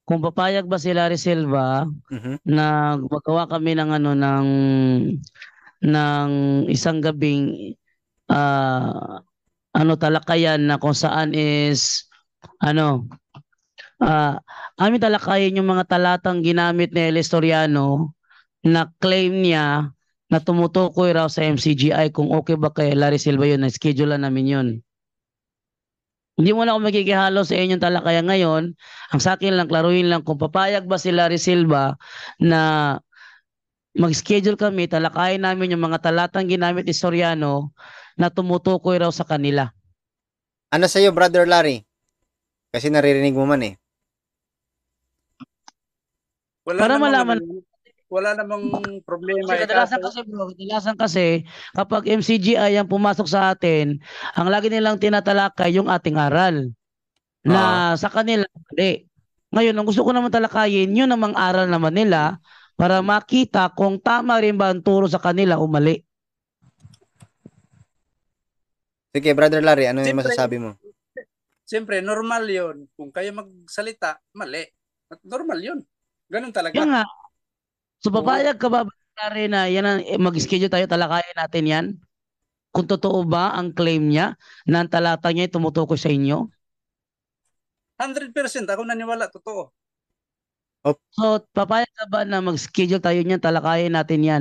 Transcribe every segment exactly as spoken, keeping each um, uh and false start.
kung papayag ba si Larry Silva Mhm. na magawa kami ng ano ng ng isang gabing ah, ano talakayan na kung saan is ano ah amin talakayin yung mga talatang ginamit ni El Historiano na claim niya na tumutukoy raw sa M C G I kung okay ba kay Larry Silva yun na schedule namin yun. Hindi mo na ako magkikihalo sa inyong talakayan ngayon. Ang sa akin lang, klaruhin lang kung papayag ba si Larry Silva na mag-schedule kami, talakayin namin yung mga talatang ginamit ni Soriano na tumutukoy raw sa kanila. Ano sa'yo, Brother Larry? Kasi naririnig mo man eh. Wala Para namang ano malaman, yun. Wala namang kasi problema eh. kadalasan Kaso, kasi bro, kadalasan kasi kapag M C G I ang pumasok sa atin, ang lagi nilang tinatalakay yung ating aral Oo. na sa kanila hindi. Ngayon, ang gusto ko naman talakayin, yun namang aral naman nila para makita kung tama rin ba ang turo sa kanila o mali. Sige, Brother Larry, ano yung siyempre, masasabi mo? siyempre, normal yun. Kung kayo magsalita, mali. At normal yun. Ganun Yan talaga. nga, so Oo. papayag ka ba rin na yan ang, eh, mag-schedule tayo, talakayin natin yan? Kung totoo ba ang claim niya na ang talata niya ay tumutukoy sa inyo? one hundred percent ako naniwala. Totoo. Op, So, papayag ka ba na mag-schedule tayo niyan, talakayin natin yan?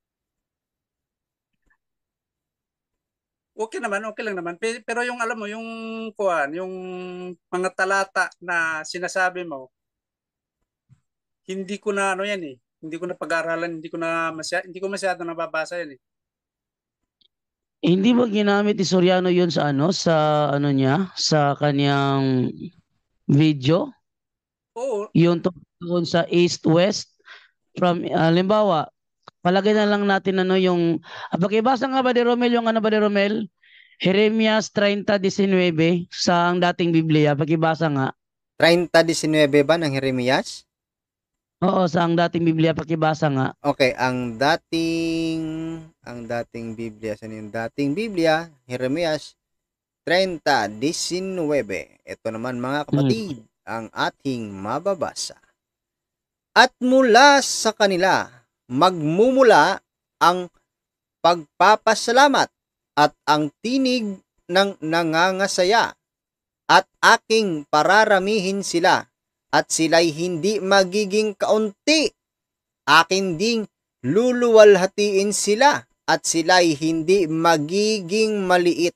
Okay naman, okay lang naman. Pe- Pero yung alam mo, yung kuan, yung mga talata na sinasabi mo, hindi ko na ano yan eh. Hindi ko na pag-aralan, hindi ko na masya, hindi ko masyado nababasa yan eh. Eh, hindi ba ginamit ni Soriano yun sa ano, sa ano niya, sa kanyang video? Oo, Yung tungkol sa East-West? From, ah, halimbawa, palagay na lang natin ano yung, ah, pakibasa nga ba ni Romel yung ano ba ni Romel? Jeremias thirty nineteen sa ang dating Biblia, pakibasa nga. thirty nineteen ba ng Jeremias? Oo, sa ang dating Biblia, pakibasa nga. Okay, ang dating ang dating Biblia, saan yung dating Biblia? Jeremias thirty nineteen. Ito naman mga Hmm. kapatid, ang ating mababasa. At mula sa kanila, magmumula ang pagpapasalamat at ang tinig ng nangangasaya at aking pararamihin sila at sila'y hindi magiging kaunti. Akin ding luluwalhatiin sila at sila'y hindi magiging maliit.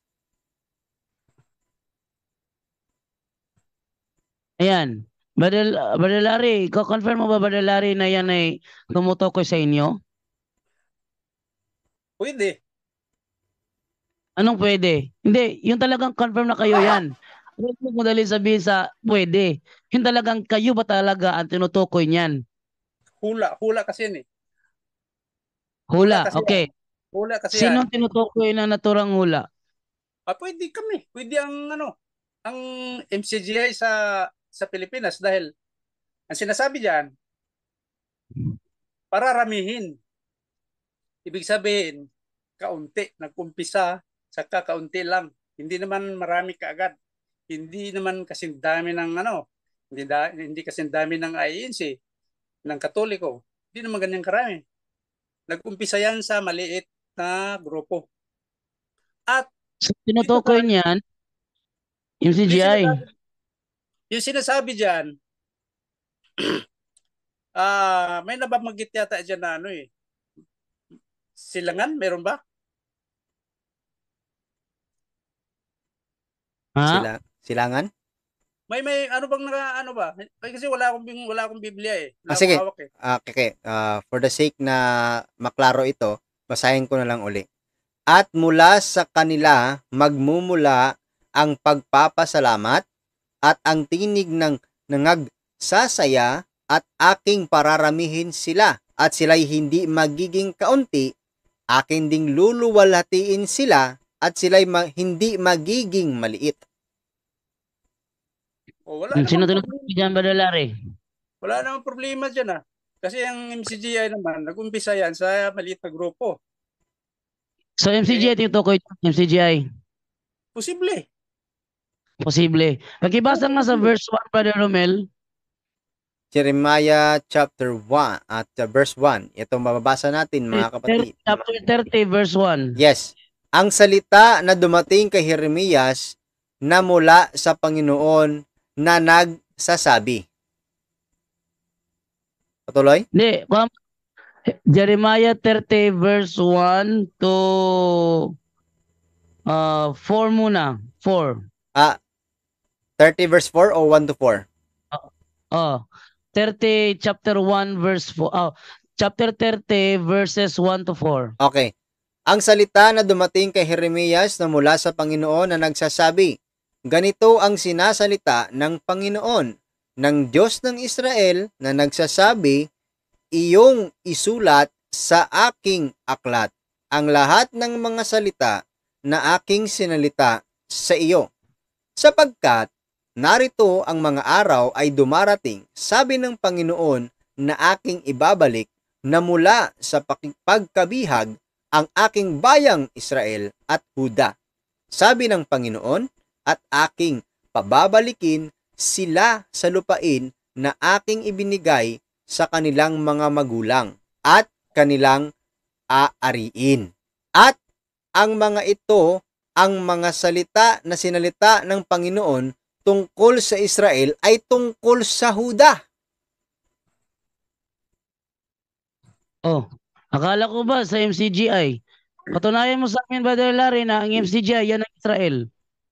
Ayan. Badal, Badalari, ko-confirm mo ba Badalari na yan ay tumutukoy sa inyo? pwede. Anong pwede? Hindi, yung talagang confirm na kayo yan. Huwag mo madali sabihin sa pwede. Yung talagang kayo ba talaga ang tinutukoy niyan? Hula, hula kasi yan eh. Hula Hula, kasi yan. okay. Hula kasi Sino yan. ang tinutukoy na naturang hula? Ah, pwede kami. Pwede ang ano, ang M C G I sa sa Pilipinas dahil ang sinasabi diyan, pararamihin. Ibig sabihin, kaunti, nagkumpisa sa kakaunti lang. Hindi naman marami kaagad. Hindi naman kasing dami ng ano, hindi da, hindi kasing dami ng I N C, ng Katoliko. Hindi naman ganyan karami. Nag-umpisa yan sa maliit na grupo. At So, dito tinutukoy tayo, niyan, yung M C G I. sinasabi, yung sinasabi diyan, ah, may nababanggit yata diyan na ano eh. Silangan, meron ba? Ha? Sila, silangan? May may ano bang naka ano ba? Ay, kasi wala akong bing- wala akong Biblia eh. Ah, Wala akong sige. hawak eh. Ah, okay. Ah, for the sake na maklaro ito, basahin ko na lang uli. At mula sa kanila magmumula ang pagpapasalamat at ang tinig ng nangagsasaya at aking pararamihin sila at sila'y hindi magiging kaunti, akin ding luluwalhatiin sila at sila'y ma- hindi magiging maliit. O wala Hmm, Sino namang tinutukoy problema. diyan, Badalari? Wala namang problema diyan ah. Kasi ang M C G I naman, nag-umpisa yan sa maliit na grupo. So, Eh, M C G I tinutukoy, M C G I. posible. Posible. Oo, Pagkibasa nga sa posible. verse one, Brother Romel, Jeremiah chapter one at uh, verse one. Ito mababasa natin mga kapatid. Chapter thirty, verse one. Yes. Ang salita na dumating kay Jeremias na mula sa Panginoon na nagsasabi. Patuloy? Hindi, Jeremiah thirty, verse one to uh, four muna. four. Ah, thirty verse four o one to four? Oh, thirty, chapter one, verse four. Oh, chapter thirty, verses one to four. Okay. Ang salita na dumating kay Jeremias na mula sa Panginoon na nagsasabi, ganito ang sinasalita ng Panginoon, ng Diyos ng Israel na nagsasabi, iyong isulat sa aking aklat ang lahat ng mga salita na aking sinalita sa iyo. Sapagkat narito ang mga araw ay dumarating, sabi ng Panginoon, na aking ibabalik na mula sa pagkabihag ang aking bayang Israel at Huda. Sabi ng Panginoon, at aking pababalikin sila sa lupain na aking ibinigay sa kanilang mga magulang at kanilang aariin. At ang mga ito, ang mga salita na sinalita ng Panginoon tungkol sa Israel ay tungkol sa Huda. Oh, akala ko ba sa M C G I? Patunayan mo sa amin, Brother Larry, na ang M C G I yan ang Israel.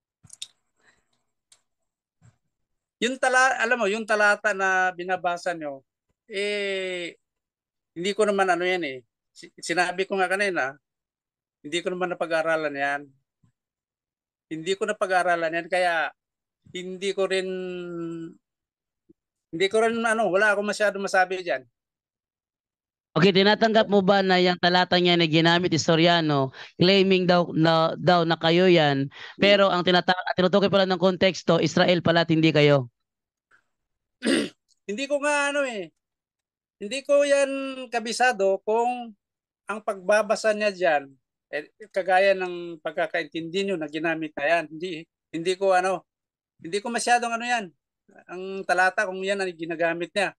Yung tala, alam mo, yung talata na binabasa nyo, eh, hindi ko naman ano yan eh. Sinabi ko nga kanina, hindi ko naman napag-aralan yan. Hindi ko napag-aralan yan, kaya hindi ko rin, hindi ko rin ano, wala akong masyado masabi dyan. Okay, tinatanggap mo ba na yung talata niya na ginamit Historiano, claiming daw na, daw na kayo yan, pero ang tinata tinutukoy pala ng konteksto, Israel pala at hindi kayo? Hindi ko nga ano eh, hindi ko yan kabisado kung ang pagbabasa niya dyan, eh, kagaya ng pagkakaintindi nyo na ginamit na yan. Hindi, hindi ko ano, hindi ko masyadong ano yan, ang talata kung yan ang ginagamit niya.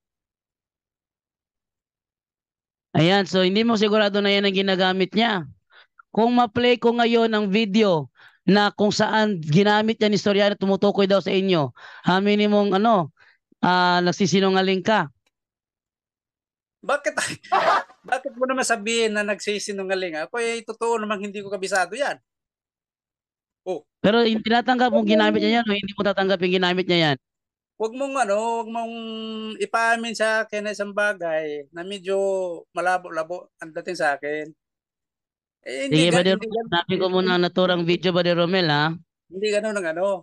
Ayan, so hindi mo sigurado na yan ang ginagamit niya. Kung ma-play ko ngayon ang video na kung saan ginamit yan Historiano, tumutukoy daw sa inyo, aminin mong ano, uh, nagsisinungaling ka. Bakit bakit mo naman sabihin na nagsisinungaling? Ako eh, totoo namang hindi ko kabisado yan. Oh. Pero yung tinatanggap mong ginamit niya yan o hindi mo tatanggap yung ginamit niya yan? Huwag mong ano, huwag mong ipaamin sa akin na isang bagay na medyo malabo-labo ang dating sa akin. Eh, hindi Sige, Brother Romel, hanapin ko muna ang naturang video, Brother Romel, ha? Hindi gano'n ang ano.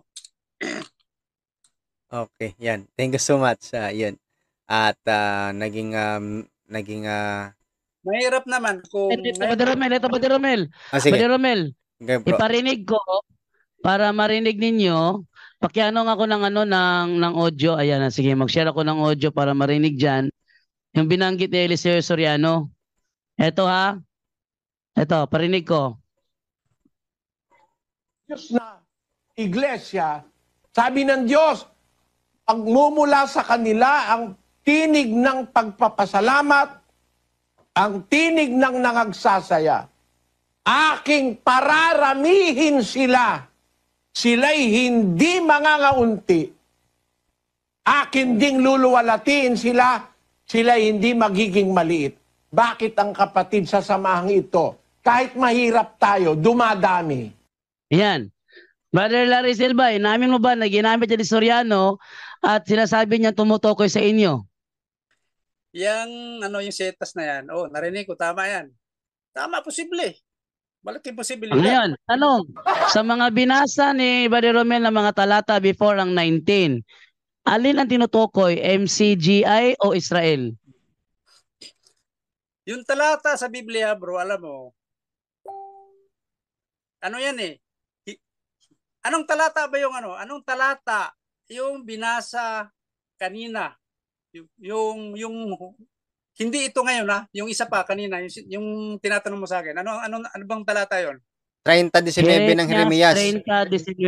Okay, yan. Thank you so much. Uh, yun. At uh, naging, um, naging, uh... mahirap naman kung... Ito, Brother Romel, ito, Brother Romel. Ah, sige. Brother Romel, okay, iparinig ko para marinig ninyo. Pakianong ako ng ano ng ng audio. Ayan, sige, mag-share ako ng audio para marinig diyan. Yung binanggit ni Eliseo Soriano. Ito ha. Ito, parinig ko. Diyos na iglesia, sabi ng Diyos, pagmumula sa kanila ang tinig ng pagpapasalamat, ang tinig ng nangagsasaya. Aking pararamihin sila. Sila'y hindi mangangaunti. Akin ding luluwalatiin sila, sila'y hindi magiging maliit. Bakit ang kapatid sa samahang ito, kahit mahirap tayo, dumadami? Yan. Brother Larry Silva, inamin mo ba na ginamit niya ni Soriano at sinasabi niya tumutukoy sa inyo? Yang ano yung setas na yan, oh, narinig ko, tama yan. Tama, posible. Malaking posibilidad. Ngayon, tanong, sa mga binasa ni Brother Romel na mga talata before ang nineteen, alin ang tinutukoy, M C G I o Israel? Yung talata sa Biblia, bro, alam mo, ano yan eh, anong talata ba yung ano? Anong talata yung binasa kanina? Yung, yung, yung hindi ito ngayon ha, yung isa pa kanina, yung, yung tinatanong mo sa akin. Ano ano ano bang talata 'yon? thirty nineteen ng Jeremias. thirty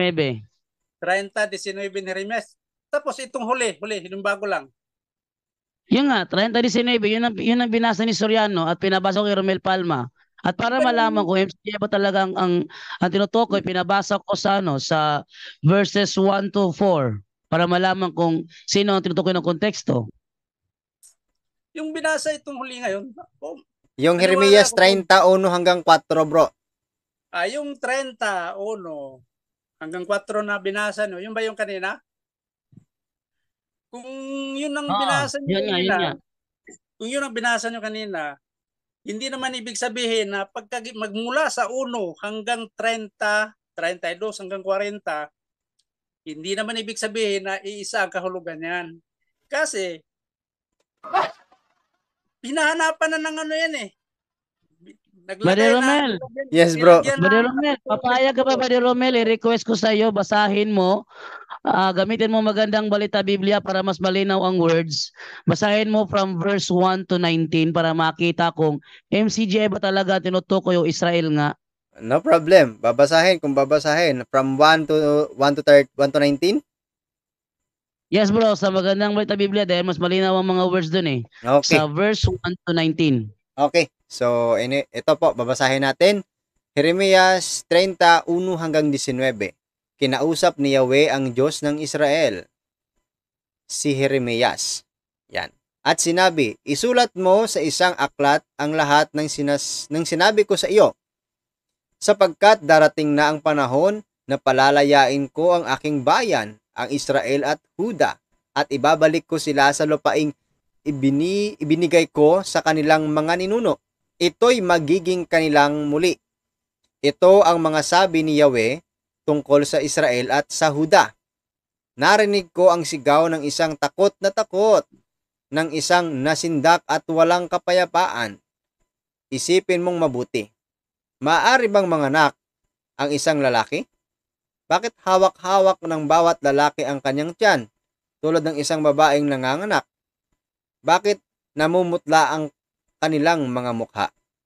nineteen. thirty nineteen ng Jeremias. Tapos itong huli, huli, yung bago lang. Yun nga, thirty nineteen, yun ang, yun ang binasa ni Soriano at pinabasa ko kay Romel Palma. At para Iba malaman yung, ko, M C J ba talaga ang, ang, ang tinutukoy, pinabasa ko sa, ano, sa verses one to four para malaman kung sino ang tinutukoy ng konteksto. yung binasa itong huli ngayon, oh, Yung Naniwala Jeremias ako kung- thirty-one hanggang four, bro. ah, yung thirty-one hanggang four na binasa nyo, yun ba yung kanina? Kung yun ang Oo, binasa nyo yun nga, yun kanina, nga. kung yun ang binasa nyo kanina, hindi naman ibig sabihin na pagka magmula sa one hanggang thirty, thirty-two hanggang forty, hindi naman ibig sabihin na iisa ang kahulugan yan. Kasi, pinahanapan na ng ano yan eh. Brother Romel. Yes, bro. nilagyan Brother na- Romel, papayag ka ba, Brother Romel? I-request ko sa iyo, basahin mo. Ah, gamitin mo magandang balita Biblia para mas malinaw ang words. Basahin mo from verse one to nineteen para makita kung M C J ba talaga tinutukoy o Israel nga. No problem. Babasahin kung babasahin. From one to one to thirty, one to nineteen? Yes bro, sa magandang balita Biblia dahil mas malinaw ang mga words dun eh. Okay. Sa verse one to nineteen. Okay. So, ini ito po, babasahin natin. Jeremias thirty-one hanggang nineteen. Kinausap ni Yahweh ang Diyos ng Israel, si Jeremias. Yan. At sinabi, isulat mo sa isang aklat ang lahat ng, sinas, ng sinabi ko sa iyo, sapagkat darating na ang panahon na palalayain ko ang aking bayan, ang Israel at Huda, at ibabalik ko sila sa lupaing ibini, ibinigay ko sa kanilang mga ninuno. Ito'y magiging kanilang muli. Ito ang mga sabi ni Yahweh tungkol sa Israel at sa Huda. Narinig ko ang sigaw ng isang takot na takot, ng isang nasindak at walang kapayapaan. Isipin mong mabuti. Maaari bang manganak ang isang lalaki? Bakit hawak-hawak ng bawat lalaki ang kanyang tiyan, tulad ng isang babaeng nanganganak? Bakit namumutla ang kanilang mga mukha?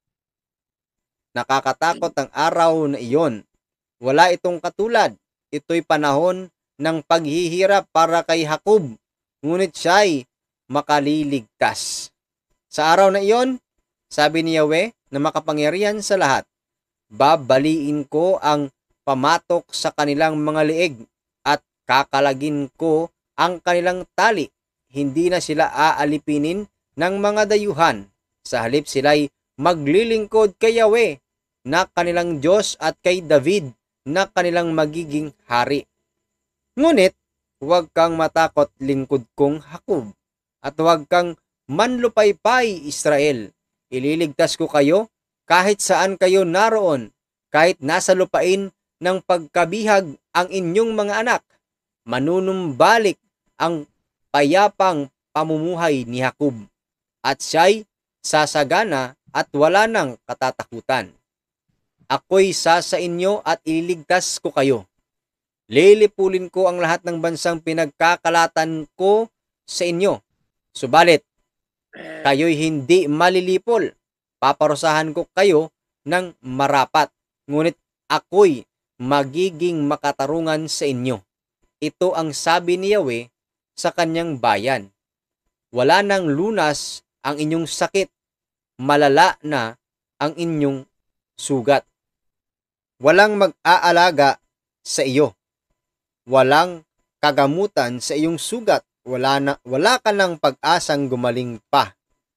Nakakatakot ang araw na iyon. Wala itong katulad. Ito'y panahon ng paghihirap para kay Jacob, ngunit siya'y makaliligtas. Sa araw na iyon, sabi ni Yahweh na makapangyarihan sa lahat, babaliin ko ang pamatok sa kanilang mga liig at kakalagin ko ang kanilang tali. Hindi na sila aalipinin ng mga dayuhan. Sa halip sila'y maglilingkod kay Yahweh na kanilang Diyos at kay David na kanilang magiging hari. Ngunit, huwag kang matakot, lingkod kong Jacob, at huwag kang manlupaypay, Israel. Ililigtas ko kayo kahit saan kayo naroon, kahit nasa lupain ng pagkabihag ang inyong mga anak. Manunumbalik ang payapang pamumuhay ni Jacob, at siya'y sasagana at wala nang katatakutan. Ako'y sasa inyo at ililigtas ko kayo. Lilipulin ko ang lahat ng bansang pinagkakalatan ko sa inyo. Subalit, kayo'y hindi malilipol. Paparusahan ko kayo ng marapat. Ngunit ako'y magiging makatarungan sa inyo. Ito ang sabi ni Yahweh sa kanyang bayan. Wala nang lunas ang inyong sakit. Malala na ang inyong sugat. Walang mag-aalaga sa iyo. Walang kagamutan sa iyong sugat. Wala, na, wala ka ng pag-asang gumaling pa.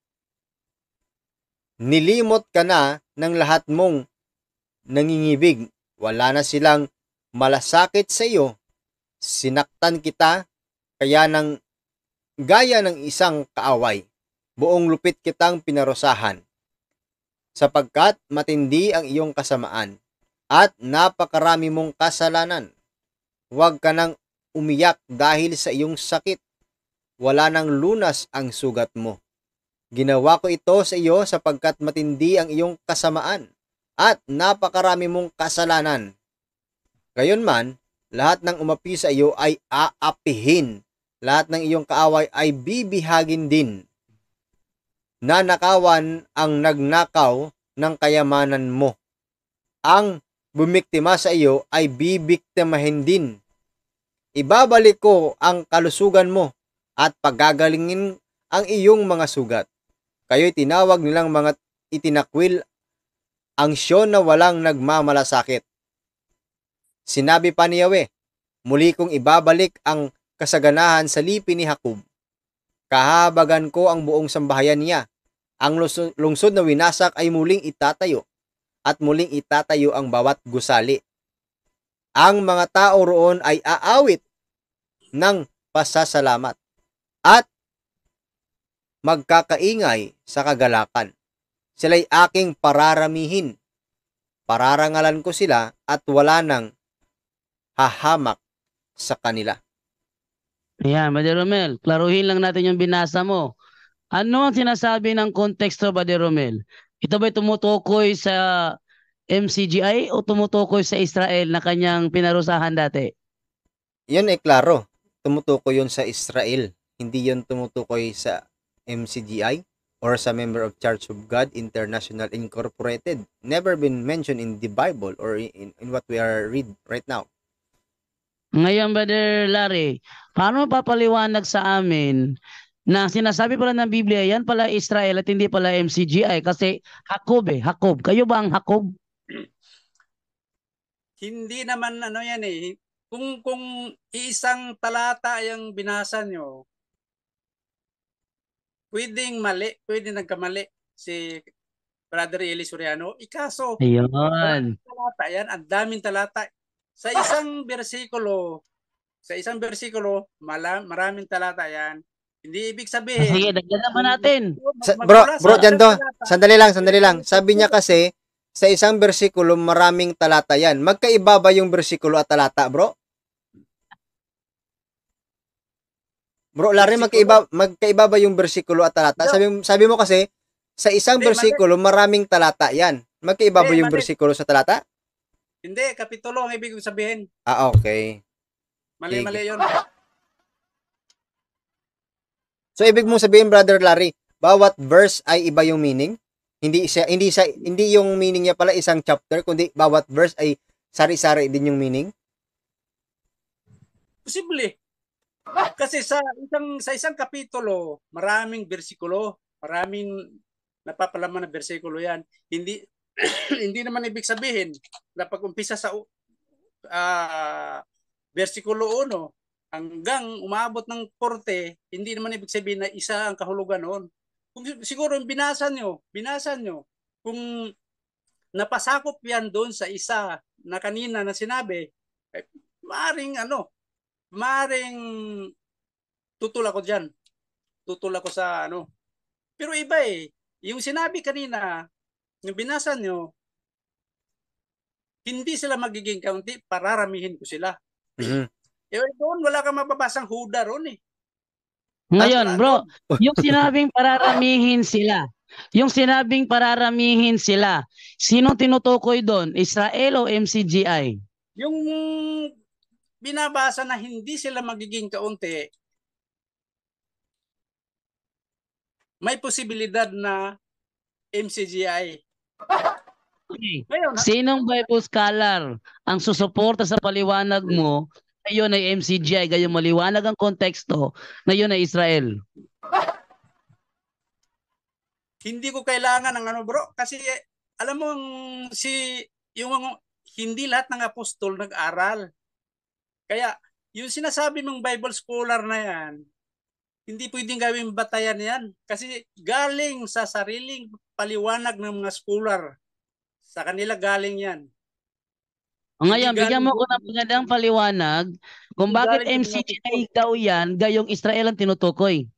Nilimot ka na ng lahat mong nangingibig. Wala na silang malasakit sa iyo. Sinaktan kita kaya ng gaya ng isang kaaway. Buong lupit kitang pinarusahan. Sapagkat matindi ang iyong kasamaan at napakarami mong kasalanan. Huwag ka nang umiyak dahil sa iyong sakit. Wala nang lunas ang sugat mo. Ginawa ko ito sa iyo sapagkat matindi ang iyong kasamaan at napakarami mong kasalanan. Gayunman, lahat ng umapi sa iyo ay aapihin. Lahat ng iyong kaaway ay bibihagin din. Nanakawan ang nagnakaw ng kayamanan mo. Ang bumiktima sa iyo ay bibiktimahin din. Ibabalik ko ang kalusugan mo at pagagalingin ang iyong mga sugat. Kayo'y tinawag nilang mga itinakwil ang siyon na walang nagmamalasakit. Sinabi pa ni Yahweh, muli kong ibabalik ang kasaganahan sa lipi ni Jacob. Kahabagan ko ang buong sambahayan niya. Ang lungsod na winasak ay muling itatayo, at muling itatayo ang bawat gusali. Ang mga tao roon ay aawit ng pasasalamat at magkakaingay sa kagalakan. Sila'y aking pararamihin. Pararangalan ko sila at wala nang hahamak sa kanila. Ayan, Brother Romel, klaruhin lang natin yung binasa mo. Ano ang sinasabi ng konteksto, Brother Romel? Ito ba'y tumutukoy sa M C G I o tumutukoy sa Israel na kanyang pinarusahan dati? Yun ay klaro. Tumutukoy yun sa Israel. Hindi yun tumutukoy sa M C G I or sa Member of Church of God International Incorporated. Never been mentioned in the Bible or in, in what we are read right now. Ngayon, Brother Larry, paano papaliwanag sa amin na sinasabi pala ng Biblia, yan pala Israel at hindi pala M C G I? Kasi Jacob eh, Jacob. Kayo ba ang Jacob? Hindi naman ano yan eh. Kung kung isang talata yung binasa nyo, pwedeng mali, pwedeng nagkamali si Brother Eli Soriano. Ikaso, Ayun. maraming talata yan, ang daming talata. Sa isang bersikulo, sa isang bersikulo, mala, maraming talata yan. Hindi ibig sabihin. Sige, dagdagan naman natin. Sa, bro, bro, dyan to. Sandali lang, sandali lang. Sabi niya kasi, sa isang bersikulo, maraming talata yan. Magkaiba ba yung bersikulo at talata, bro? Bro, Larry, magkaiba, magkaiba ba yung bersikulo at talata? Sabi, sabi mo kasi, sa isang bersikulo, maraming talata yan. Magkaiba ba yung bersikulo sa talata? Hindi, kapitulo ang ibig sabihin. Ah, okay. Mali-mali yun. So, ibig mong sabihin, Brother Larry, bawat verse ay iba yung meaning? Hindi siya, hindi siya, hindi yung meaning niya pala isang chapter, kundi bawat verse ay sari-sari din yung meaning? Posible. Kasi sa isang sa isang kapitulo, maraming bersikulo, maraming napapalaman na bersikulo 'yan. Hindi hindi naman ibig sabihin na pag-umpisa sa uh, bersikulo one hanggang umabot ng forty, hindi naman ibig sabihin na isa ang kahulugan noon. Kung siguro yung binasa nyo, binasa nyo, kung napasakop yan doon sa isa na kanina na sinabi, eh, maaring ano, maaring tutul ako dyan. Tutul ako sa ano. Pero iba eh, yung sinabi kanina, yung binasa nyo, hindi sila magiging kaunti, pararamihin ko sila. Mm-hmm. Eh, doon wala kang mababasang huda ron eh. Ngayon, bro, yung sinabing pararamihin sila, yung sinabing pararamihin sila, sinong tinutukoy doon? Israel o M C G I? Yung binabasa na hindi sila magiging kaunti, may posibilidad na M C G I. Okay. Ngayon, sinong Bible scholar ang susuporta sa paliwanag mo na yun ay M C G I, gayong maliwanag ang konteksto na yun ay Israel? Hindi ko kailangan ng ano bro, kasi alam mo si yung hindi lahat ng apostol nag-aral. Kaya yung sinasabi mong Bible scholar na yan, hindi pwedeng gawing batayan yan kasi galing sa sariling paliwanag ng mga scholar. Sa kanila galing yan. Ngayon, bigyan mo ko ng magandang paliwanag kung bakit M C G I daw yan, gayong Israel ang tinutukoy.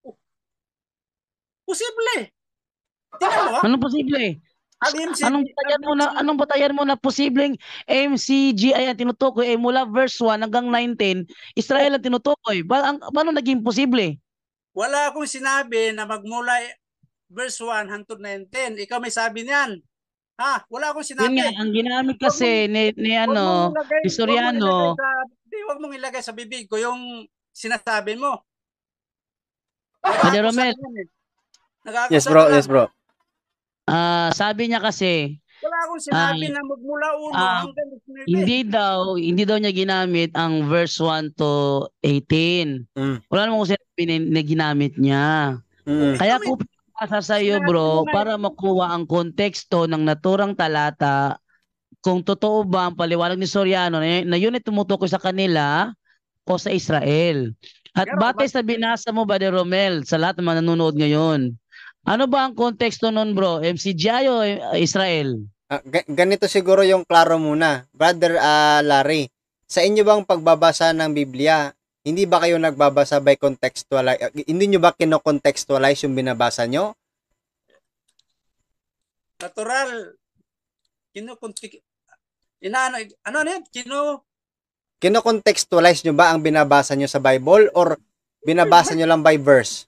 Posible. Tingnan mo. Anong posible? Anong batayan mo na anong batayan mo na posibleng M C G I ang tinutukoy eh mula verse one hanggang nineteen, Israel ang tinutukoy. Ba ang, paano naging posible? Wala akong sinabi na magmula verse one hanggang nineteen. Ikaw may sabi niyan. Ha, wala akong sinabi. Yun nga, ang ginamit kasi ni, ni ano, ni Soriano. Di wag mong ilagay sa bibig ko yung sinasabi mo. Brother Romel. Yes bro, yes bro. Ah, uh, sabi niya kasi, Wala akong sinabi Ay, na magmula uno ah, hanggang nineteen. hindi daw, hindi daw niya ginamit ang verse one to eighteen. Mm. Wala namang kung sinabi na, na ginamit niya. Mm. Kaya Ito, ko pinasa sa iyo, sinabi mo bro, nga para eh. makuha ang konteksto ng naturang talata, kung totoo ba ang paliwanag ni Soriano na, na yun ay tumutukoy sa kanila o sa Israel. At Pero, batay but, sa binasa mo, Brother Romel, sa lahat ng mga nanonood ngayon, ano ba ang konteksto nun, bro? M C G I o eh, Israel? Ah, ga- ganito siguro yung klaro muna. Brother ah, Larry, sa inyo bang pagbabasa ng Biblia, hindi ba kayo nagbabasa by contextualize? ah, Hindi nyo ba kino-contextualize yung binabasa nyo? natural, kinukuntik, inaano, ano ano yan? Kinu, Kino-contextualize nyo ba ang binabasa nyo sa Bible or binabasa nyo lang by verse?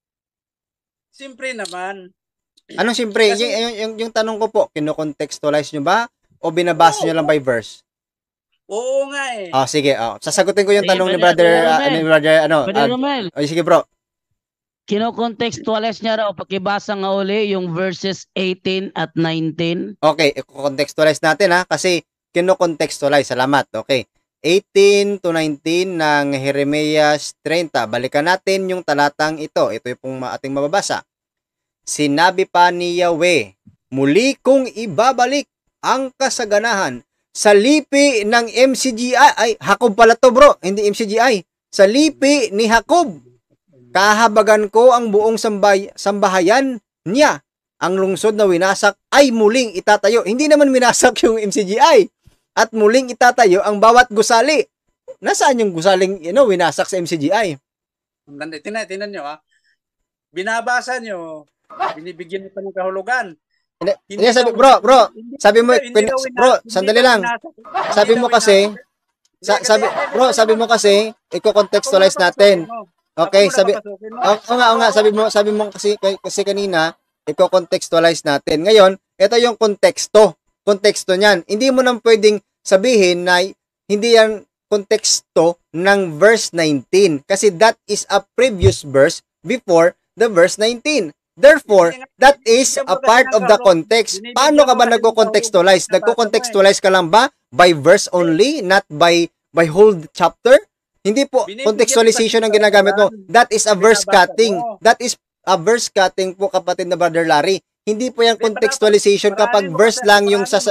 siyempre naman. Anong siyempre, Kasi- yung, yung, yung, yung tanong ko po, kino-contextualize nyo ba o binabasa Oo. nyo lang by verse? Oo nga eh. Ah, sige, oh. Sasagutin ko yung Sige, tanong ni Brother brother, ah, Romel. ni brother, ano, Brother ah, Romel, oh, sige bro. kino-contextualize niya raw, pakibasa nga uli yung verses eighteen at nineteen. Okay, i-contextualize natin ha, kasi kino-contextualize, salamat, okay. eighteen to nineteen ng Jeremias thirty. Balikan natin yung talatang ito. Ito yung pong ating mababasa. Sinabi pa ni Yahweh, muli kong ibabalik ang kasaganahan sa lipi ng M C G I. Ay, Jacob pala to bro, hindi M C G I. Sa lipi ni Jacob. Kahabagan ko ang buong sambay, sambahayan niya. Ang lungsod na winasak ay muling itatayo. Hindi naman winasak yung M C G I. At muling itatayo ang bawat gusali. Nasaan yung gusaling, you know, winasak sa M C G I? Tinan, tinan nyo ah. Binabasa nyo, binibigyan nyo pa ng kahulugan. Hindi, Hindi hindi, sabi, daw- bro, bro, hindi- sabi mo, hindi pin- daw wina- bro, hindi sandali daw lang. winasak. Hindi Sabi daw mo kasi, winasak. sa, Hindi, sabi, kasi- bro, sabi mo kasi, i-contextualize natin. Okay, sabi, Oo oh, nga, oo nga, sabi mo, sabi mo kasi, kasi kanina, i-contextualize natin. Ngayon, ito yung konteksto. Konteksto niyan. Hindi mo nang pwedeng sabihin na hindi yan konteksto ng verse nineteen. Kasi that is a previous verse before the verse nineteen. Therefore, that is a part of the context. Paano ka ba nagko-contextualize? Nagko-contextualize ka lang ba by verse only, not by by whole chapter? Hindi po contextualization ang ginagamit mo. That is a verse cutting. That is a verse cutting po, kapatid na Brother Larry. Hindi po yung contextualization kapag verse lang yung sa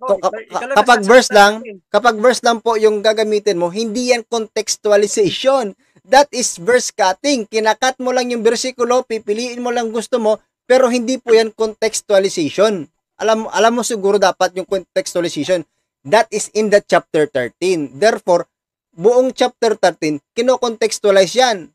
kapag verse lang, kapag verse lang po yung gagamitin mo, hindi yan contextualization. That is verse cutting. Kinakat mo lang yung bersikulo, pipiliin mo lang gusto mo, pero hindi po yan contextualization. Alam alam mo siguro dapat yung contextualization. That is in the chapter thirteen. Therefore, buong chapter thirteen, kino-contextualize yan.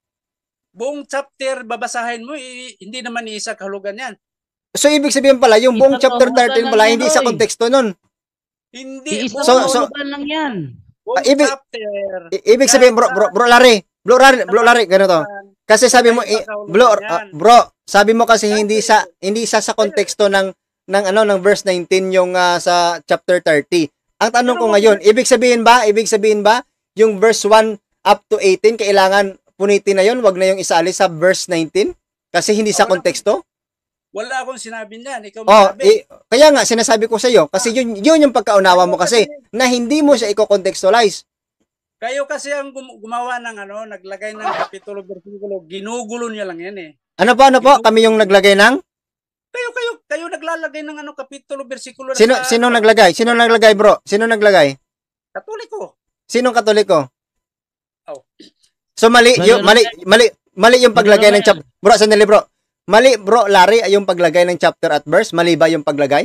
Buong chapter, babasahin mo, eh, hindi naman iisa kahulugan yan. So, ibig sabihin pala, yung buong Isang chapter kahulugan thirteen lang pala, yan, hindi sa oy. konteksto nun. Hindi. Iisang So- buong, so- kahulugan lang yan. buong ibig- chapter. I- ibig sabihin, bro, bro, bro, Larry, bro, Larry, bro, Larry, ganito. Kasi sabi mo, eh, bro, uh, bro, sabi mo kasi hindi sa, hindi sa sa konteksto ng, ng ano, ng verse nineteen yung uh, sa chapter thirty. Ang tanong ko ngayon, ibig sabihin ba, ibig sabihin ba, yung verse one up to eighteen, kailangan punitin na yun, wag na yung isali sa verse nineteen? Kasi hindi sa konteksto? Wala akong sinabi niyan. Ikaw Oh, magsabi. eh, kaya nga sinasabi ko sa iyo kasi yun yun yung pagkaunawa mo kasi na hindi mo siya i-contextualize. Kayo kasi ang gum- gumawa ng ano, naglagay ng kapitulo, versikulo, ginugulo niya lang yan eh. Ano po, ano po? Kami yung naglagay ng Kayo, kayo, kayo naglalagay ng ano, kapitulo, versikulo. Sino sa- sino naglagay? Sino naglagay, bro? Sino naglagay? Katoliko. Sinong Katoliko? Oh. So mali, Brother yung, mali, mali, mali yung paglagay ng chapter. Bro, sandali bro. Mali, bro, Larry, ay yung paglagay ng chapter at verse. Mali ba yung paglagay?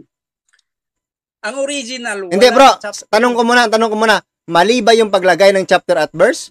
Ang original, wala Hindi, bro. chapter. Tanong ko muna, tanong ko muna. Mali ba yung paglagay ng chapter at verse?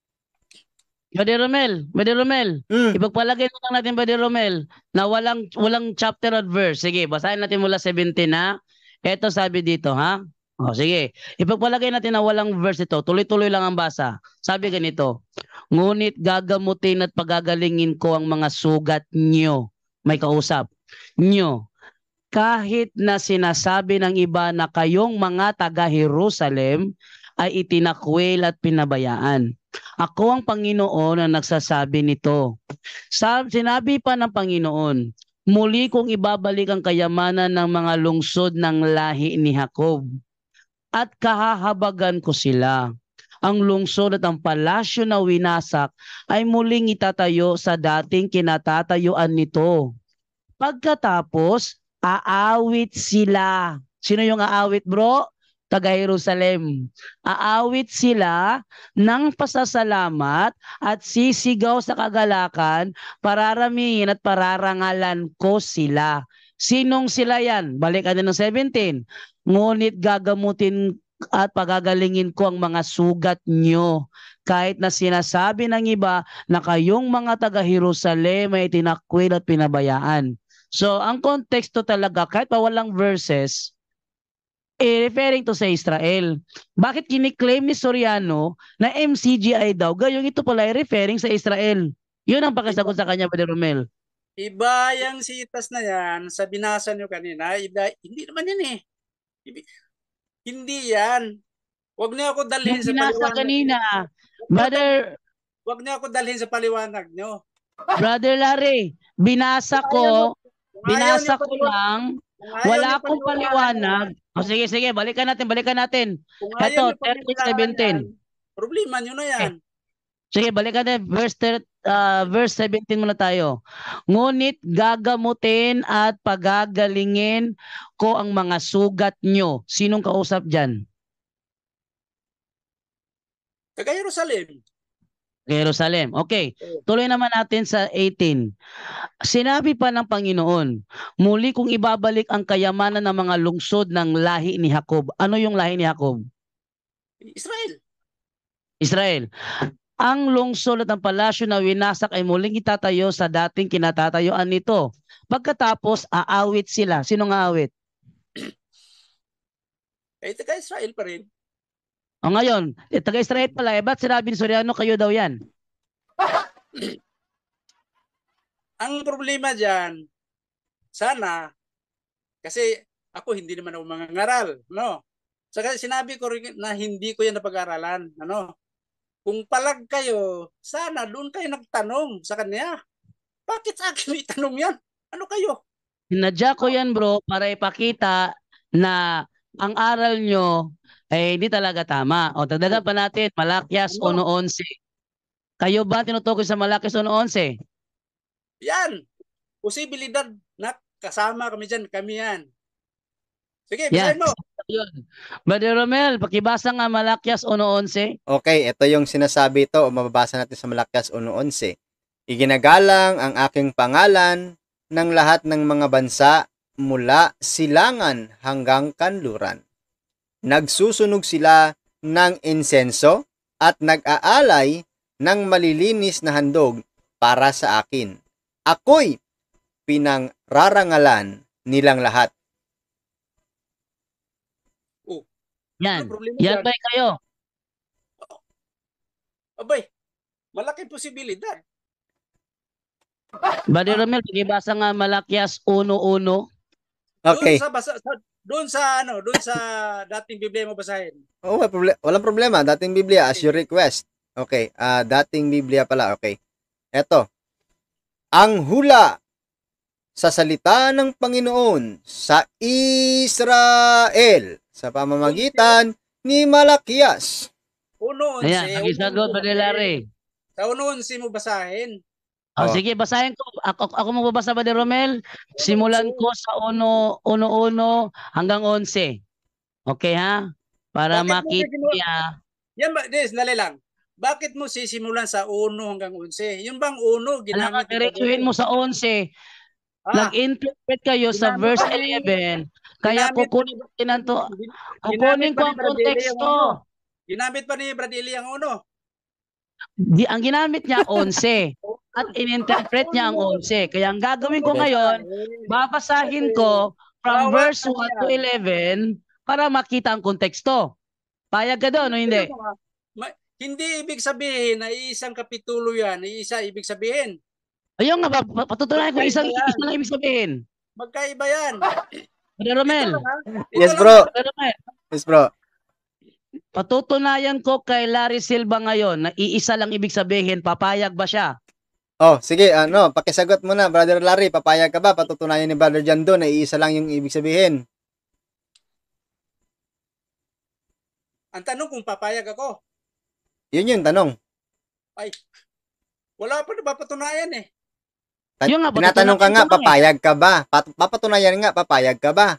Brother Romel, Brother Romel, Hmm. ipagpalagay na lang natin, Brother Romel, na walang walang chapter at verse. Sige, basahin natin mula seventeen ha. Ito sabi dito, ha? O, sige. Ipagpalagay natin na walang verse ito. Tuloy-tuloy lang ang basa. Sabi ganito, ngunit gagamutin at pagagalingin ko ang mga sugat nyo. May kausap. Nyo. Kahit na sinasabi ng iba na kayong mga taga-Jerusalem ay itinakwil at pinabayaan. Ako ang Panginoon ang nagsasabi nito. Sa, sinabi pa ng Panginoon, muli kong ibabalik ang kayamanan ng mga lungsod ng lahi ni Jacob at kahahabagan ko sila. Ang lungsod at ang palasyo na winasak ay muling itatayo sa dating kinatatayuan nito. Pagkatapos, aawit sila. Sino yung aawit, bro? Taga Jerusalem. Aawit sila ng pasasalamat at sisigaw sa kagalakan, pararamihin at pararangalan ko sila. Sinong sila yan? Balikan din ng seventeen. Ngunit gagamutin at pagagalingin ko ang mga sugat nyo. Kahit na sinasabi ng iba na kayong mga taga-Jerusalem ay tinakwil at pinabayaan. So, ang konteksto talaga, kahit pa walang verses, eh, referring to sa Israel. Bakit kiniklaim ni Soriano na M C G I daw, gayong ito pala ay referring sa Israel? Yun ang pakisagot sa kanya, Brother Romel. Iba yung sitas na yan sa binasa nyo kanina. Iba, hindi naman yan eh. Ibi- hindi yan. Huwag niyo ako dalhin Yung sa binasa paliwanag. kanina, Brother, Huwag niyo ako dalhin sa paliwanag nyo. Brother Larry, binasa ko, Kung ayaw binasa niyo ko paliwanag- lang, kung ayaw wala niyo akong paliwanagan paliwanag. O sige, sige, balikan natin, balikan natin. Kung Ito, ayaw niyo thirteen paliwanagan seventeen. yan, problema nyo na yan. Sige, balikan natin. Verse, thir- ah, verse seventeen muna tayo. Ngunit gagamutin at pagagalingin ko ang mga sugat nyo. Sinong kausap dyan? Taga Jerusalem. Jerusalem. Okay. Tuloy naman natin sa eighteen. Sinabi pa ng Panginoon, muli kong ibabalik ang kayamanan ng mga lungsod ng lahi ni Jacob. Ano yung lahi ni Jacob? Israel. Israel. Ang lungsod at ang palasyo na winasak ay muling itatayo sa dating kinatatayuan nito. Pagkatapos, aawit sila. Sinong aawit? Eh, taga Israel pa rin. O ngayon, eh, taga-Israel pala, eh, ba't sinabi ni Soriano, kayo daw yan? Ang problema dyan, sana, kasi ako hindi naman ako mangangaral, no? Saka sinabi ko rin na hindi ko yan napag-aralan, ano? Kung palag kayo, sana doon kayo nagtanong sa kanya. Bakit sa akin itanong yan? Ano kayo? Sinadya ko yan, bro, para ipakita na ang aral nyo ay hindi talaga tama. O, dagdagan pa natin, Malakyas Ano? one eleven. Kayo ba tinutukoy sa Malakyas one eleven? Yan. Posibilidad na kasama kami dyan. Kami yan. Sige, Yan. bisahin mo. Yun. Brother Romel, pakibasa nga Malakyas one eleven. Okay, ito yung sinasabi ito o mababasa natin sa Malakyas one eleven. Iginagalang ang aking pangalan ng lahat ng mga bansa mula silangan hanggang kanluran. Nagsusunog sila ng insenso at nag-aalay ng malilinis na handog para sa akin. Ako'y pinangrarangalan nilang lahat. Yan. Ano problema Yan dyan? ba kayo? Abay, malaki posibilidad. Brother Romel, pakibasa nga Malakyas one eleven. Okay. Doon sa, basa, sa, doon sa, ano, doon sa dating Biblia mo basahin. Oh, walang proble- walang problema. Dating Biblia as your request. Okay, ah dating Biblia pala. Okay. Eto. Ang hula sa salita ng Panginoon sa Israel sa pamamagitan ni Malakyas. Uno, Ayan, pakisagot, Brother Larry. Sa uno, mo basahin. O, Oh. sige, basahin ko. Ako, ako magbabasa, Brother Romel. Simulan ko sa one eleven hanggang eleven. Okay, ha? Para Bakit mo makita ginawa- niya. Yan ba, Des, dali lang. Bakit mo sisimulan sa uno hanggang eleven? Yung bang uno, Alam ginamit ka, diretsuhin mo sa eleven. Ah, Nag-interpret kayo sa ginamit verse pa ni- eleven. Kaya ginamit kukunin pa ko to. gin- Kukunin ginamit ko pa ang ni Brad Eli ang konteksto. uno. Ginamit pa ni Brad Eli ang uno. Di, ang ginamit niya eleven. At ininterpret niya ang eleven. Kaya ang gagawin ko ngayon, babasahin ko from Bawat verse ano one yan. to eleven para makita ang konteksto. Payag ka doon o hindi? Ma- hindi ibig sabihin na isang kapitulo yan, isa ibig sabihin. Ayun nga, pa- pa- patutunayan ko isang, Magkaiba yan. isang lang ibig sabihin. Magkaiba yan. Brother Romel, Ito lang, ha? Ito Yes, lang, bro. ha? Brother Romel, Yes, bro. patutunayan ko kay Larry Silva ngayon na iisa lang ibig sabihin, papayag ba siya? Oh, sige, ano, pakisagot mo na, Brother Larry, papayag ka ba? Patutunayan ni Brother Jando na iisa lang yung ibig sabihin. Ang tanong kung papayag ako, Yun yung tanong. wala pa napapatunayan eh. Ta- Yung nga, Tinatanong ka patutunayan nga, ko nga eh. papayag ka ba? Pat- papatunayan nga, papayag ka ba?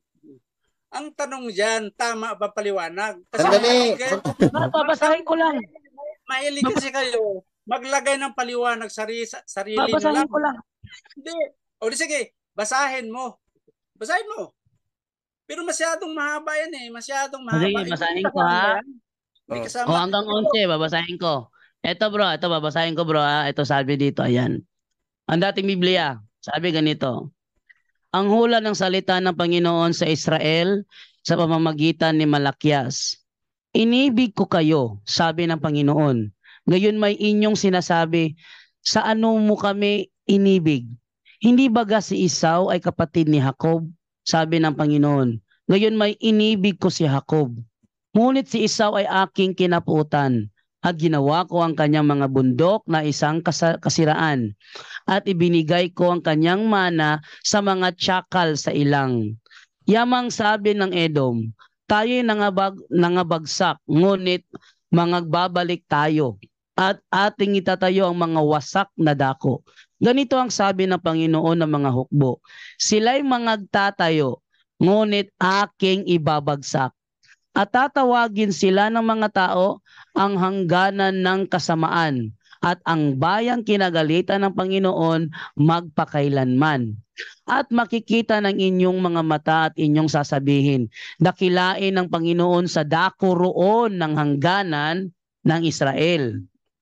Ang tanong diyan, tama ba paliwanag? Kasi Sandali. maglagay- Babasahin ko lang. Mahilig kasi kayo maglagay ng paliwanag sarili, sarili na Babasahin lang. ko lang. Hindi. O di sige, basahin mo. Basahin mo. Pero masyadong mahaba yan eh. Masyadong mahaba. Sige, Hindi basahin ko, kasama ha? yan. Hindi Oh. kasama. O hanggang eleven, babasahin ko. Ito bro, ito babasahin ko bro ha. Ito sabi dito, ayan. Ang dating Biblia, sabi ganito. Ang hula ng salita ng Panginoon sa Israel sa pamamagitan ni Malakias. Inibig ko kayo, sabi ng Panginoon. Ngayon may inyong sinasabi, sa ano mo kami inibig? Hindi baga si Esau ay kapatid ni Jacob? Sabi ng Panginoon. Ngayon may inibig ko si Jacob. Ngunit si Esau ay aking kinaputan at ginawa ko ang kanyang mga bundok na isang kas- kasiraan at ibinigay ko ang kanyang mana sa mga tsakal sa ilang. Yamang sabi ng Edom, tayo'y nangabag, nangabagsak, ngunit mangagbabalik tayo at ating itatayo ang mga wasak na dako. Ganito ang sabi ng Panginoon ng mga hukbo, sila'y mangagtatayo, ngunit aking ibabagsak. At tatawagin sila ng mga tao ang hangganan ng kasamaan at ang bayang kinagalitan ng Panginoon magpakailanman. At makikita ng inyong mga mata at inyong sasabihin, dakilain ng Panginoon sa dako roon ng hangganan ng Israel.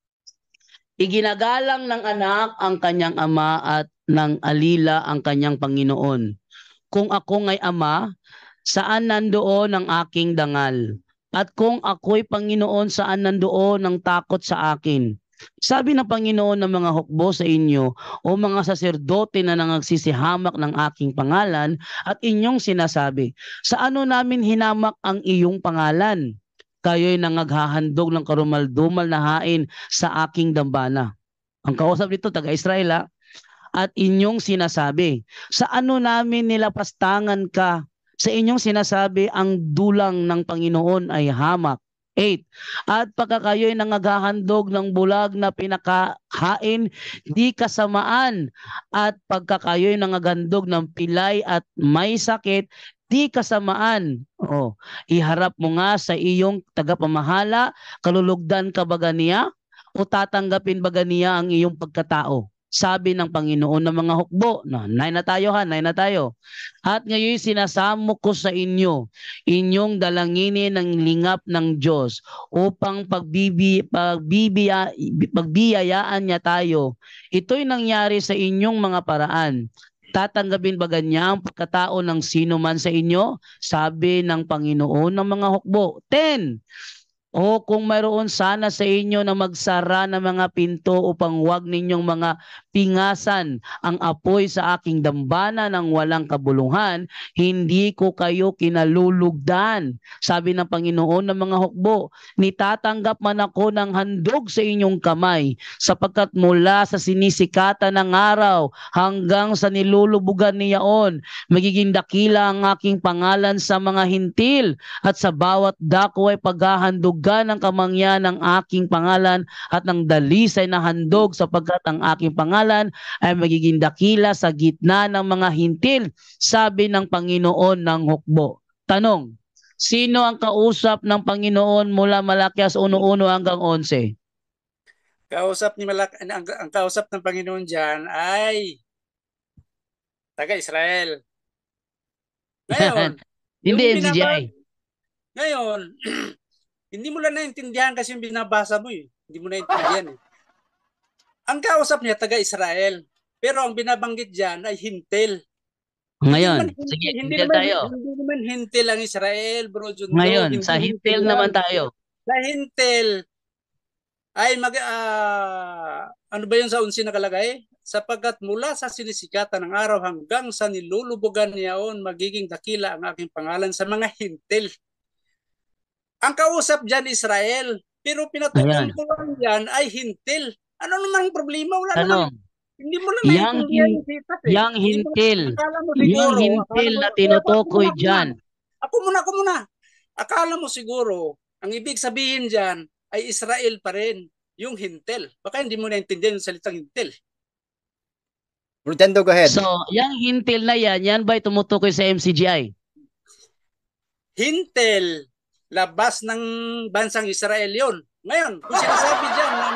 Iginagalang ng anak ang kanyang ama at ng alila ang kanyang Panginoon. Kung ako ngay ama, saan nandoon ang aking dangal? At kung ako'y Panginoon, saan nandoon ang takot sa akin? Sabi ng Panginoon ng mga hukbo sa inyo, o mga saserdote na nangagsisihamak ng aking pangalan, at inyong sinasabi, sa ano namin hinamak ang iyong pangalan? Kayo'y nangaghahandog ng karumaldumal na hain sa aking dambana. Ang kausap dito, taga-Israel ha? At inyong sinasabi, sa ano namin nilapastangan ka? Sa inyong sinasabi, ang dulang ng Panginoon ay hamak. eight. At pagka kayo'y nangaghahandog ng bulag na pinakahain, di kasamaan. At pagka kayo'y nangaghandog ng pilay at may sakit, di kasamaan. Oh, iharap mo nga sa iyong tagapamahala, kalulugdan ka baga niya, o tatanggapin baga niya ang iyong pagkatao? Sabi ng Panginoon ng mga hukbo. No, nine na tayo ha, nine na tayo. At ngayon sinasamo ko sa inyo, inyong dalanginin ng lingap ng Diyos upang pagbibi, pagbibiya, pagbiyayaan niya tayo. Ito'y nangyari sa inyong mga paraan. Tatanggapin ba ganyan ang pagkatao ng sino man sa inyo? Sabi ng Panginoon ng mga hukbo. ten. O kung mayroon sana sa inyo na magsara ng mga pinto upang huwag ninyong mga pingasan ang apoy sa aking dambana ng walang kabuluhan, hindi ko kayo kinalulugdan. Sabi ng Panginoon ng mga hukbo, nitatanggap man ako ng handog sa inyong kamay, sapagkat mula sa sinisikatan ng araw hanggang sa nilulubugan niyaon, magiging dakila ang aking pangalan sa mga hintil, at sa bawat dako ay paghahandog ng kamangyan ng aking pangalan at ng dalisay na handog, sapagkat ang aking pangalan ay magiging dakila sa gitna ng mga hintil, sabi ng Panginoon ng hukbo. Tanong, sino ang kausap ng Panginoon mula Malakias one one hanggang eleven? Kausap ni Malak ang, ang kausap ng Panginoon diyan ay taga-Israel. Ngayon, Hindi yung M C G I. binaba- Ngayon, hindi mo lang naintindihan kasi yung binabasa mo eh. Hindi mo naintindihan eh. Ang kausap niya taga-Israel, pero ang binabanggit diyan ay hintil. Ngayon, Hindi naman, sige, hindi hintil naman, tayo. Hindi naman hintil ang Israel, bro Jundo. Ngayon, Hindi sa hintil yan. naman tayo. Sa hintil ay mag ah, ano ba yun sa unsi nakalagay? Sapagkat mula sa sinisikatan ng araw hanggang sa nilulubugan niyaon, magiging dakila ang aking pangalan sa mga hintil. Ang kausap diyan Israel, pero pinatutunan Ayan. ko lang yan ay hintil. Ano naman ang problema? Wala naman. Tanong, Hindi mo lang yang, naiintindihan hin, yung sitas eh. yang Hindi mo, hintil, akala mo yung siguro, akala hintil mo, na Kuya, ako, ako tinutukoy muna, ako muna. dyan, Ako muna, ako muna. Akala mo siguro, ang ibig sabihin dyan ay Israel pa rin, yung hintil. Baka hindi mo naintindihan yung salitang hintil. Bro Jando, go ahead. so, yang hintil na yan, yan ba'y tumutukoy sa M C G I? Hintil, labas ng bansang Israel yon. Ngayon, kung sinasabi dyan na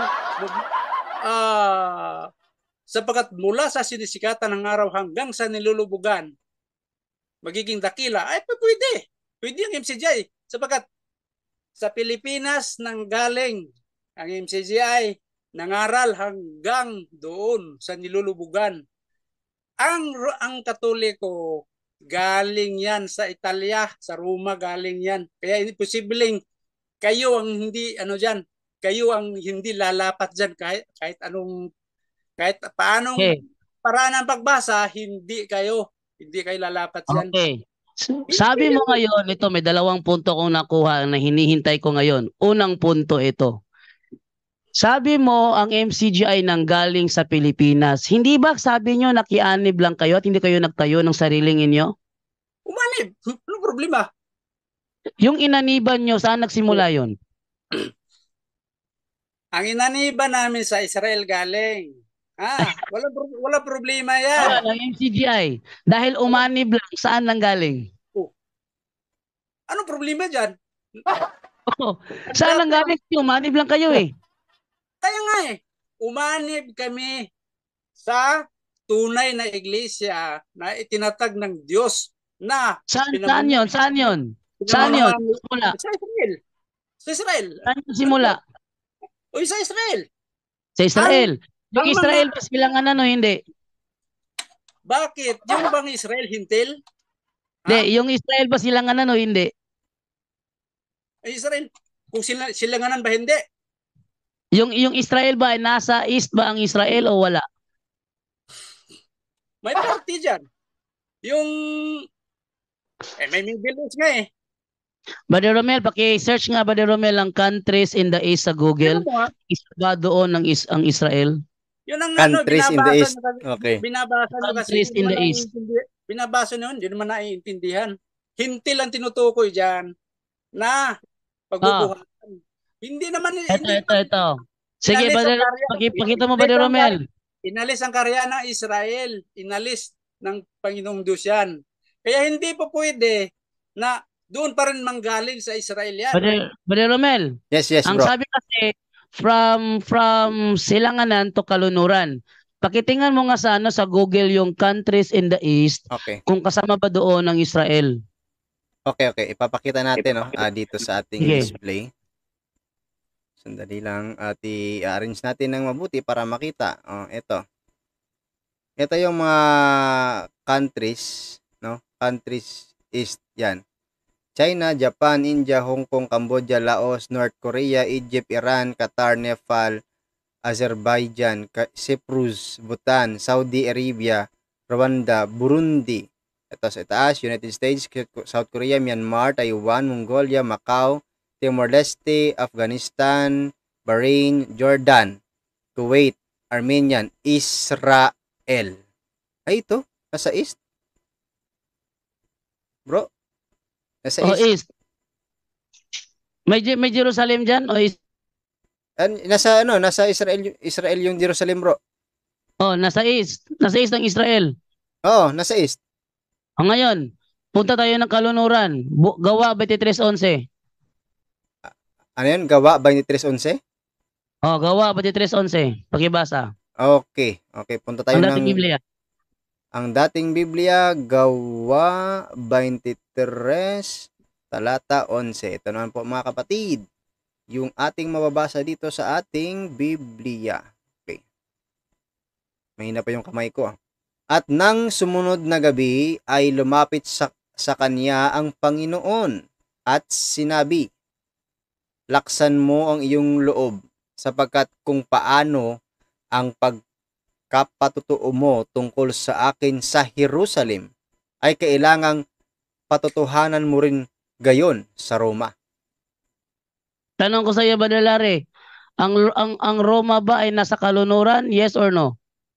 uh, sapagkat mula sa sinisikatan ng araw hanggang sa nilulubugan, magiging dakila, ay pwede. Pwede yung M C G I. Sapagkat sa Pilipinas nang galing ang M C G I, nangaral hanggang doon sa nilulubugan. Ang, ang Katoliko, galing yan sa Italia, sa Roma galing yan. Kaya hindi posibleng kayo ang hindi ano diyan, kayo ang hindi lalapat diyan kahit kahit anong kahit paanong Okay. paraan ng pagbasa, hindi kayo hindi kayo lalapat diyan. Okay. So, sabi mo ngayon, ito may dalawang punto kong nakuha na hinihintay ko ngayon. Unang punto ito. Sabi mo ang M C G I nang galing sa Pilipinas. Hindi ba sabi nyo nakianib lang kayo at hindi kayo nagtayo ng sariling inyo? Umanib. Ano problema? Yung inaniban nyo, saan nagsimula yon? Ang inaniba namin sa Israel galing. Ah, wala wala problema yan. Ah, ng M C G I. Dahil umanib lang, saan nang galing? Oh. Anong problema diyan? Oh, saan nang galing? Umanib lang kayo eh. Kaya nga eh, umanib kami sa tunay na iglesia na itinatag ng Diyos na Saan, saan yun? Saan yun? Saan yun? Simula. Sa Israel. Sa Israel. Saan yun simula? O sa Israel. Sa Israel. Yung ang Israel mga- ba silang ano, hindi? Bakit? Yung bang Israel hintil? Hindi, yung Israel ba silang ano, hindi? Ay, Israel. Kung sila, silanganan ba hindi? Yung yung Israel ba ay nasa east ba ang Israel o wala? May party dyan. Yung eh, may Middle East nga eh. Brother Romel, paki-search nga Brother Romel ang countries in the east sa Google. Ano mo, ha? Isa ba doon ang is ang Israel? Yun ang Countries ano, in the binabasa East. nyo kasi- Okay. Binabasa nyo kasi. Countries hindi in naman the East. naiintindi- Binabasa nyo yun, hindi naman naiintindihan. Hintil ang tinutukoy dyan na pagbubuhatan. Hindi naman, Ito, hindi ito, ito. Sige, Inalis Brother, ang karya- paki- pakita mo inalis Brother ang Romel. inalis ang karya ng Israel. Inalis ng Panginoong Diyos yan. Kaya hindi po pwede na doon pa rin manggaling sa Israel yan. Brother, Brother Romel, Yes, yes, ang bro. sabi kasi from from Silanganan to Kalunuran. Pakitingnan mo nga sa ano sa Google yung countries in the east Okay. kung kasama ba doon ang Israel. Okay, okay. Ipapakita natin no, ah, dito sa ating Sige. display. Sandali lang at i-arrange natin ng mabuti para makita. Oh, ito. Ito yung mga countries, no? Countries east 'yan. China, Japan, India, Hong Kong, Cambodia, Laos, North Korea, Egypt, Iran, Qatar, Nepal, Azerbaijan, Ka- Cyprus, Bhutan, Saudi Arabia, Rwanda, Burundi. Ito sa itaas, United States, South Korea, Myanmar, Taiwan, Mongolia, Macau, Timor-Leste, Afghanistan, Bahrain, Jordan, Kuwait, Armenian, Israel. Ay, ito. Nasa east. Bro. Nasa O east. east. May Je- may Jerusalem diyan o east? An- nasa ano, nasa Israel, Israel yung Jerusalem, bro. Oh, nasa east. Nasa east ng Israel. Oo, nasa east. O ngayon, punta tayo ng Kalunuran. Bu- Gawa twenty-three eleven. Ano yun? Gawa twenty-three eleven? Oh, Gawa twenty-three eleven. Pakibasa. Okay. Okay, punta tayo Ang dating ng Biblia. ang dating Biblia, Gawa twenty-three, talata eleven. Ito naman po mga kapatid, yung ating mababasa dito sa ating Biblia. Okay. Mahina pa yung kamay ko. Ah. At nang sumunod na gabi ay lumapit sa, sa kanya ang Panginoon at sinabi, laksan mo ang iyong loob sapagkat kung paano ang pagkapatutuo mo tungkol sa akin sa Jerusalem ay kailangang patotohanan mo rin gayon sa Roma. Tanong ko sa iyo, Badalare. Ang ang ang Roma ba ay nasa kalunuran? Yes or no?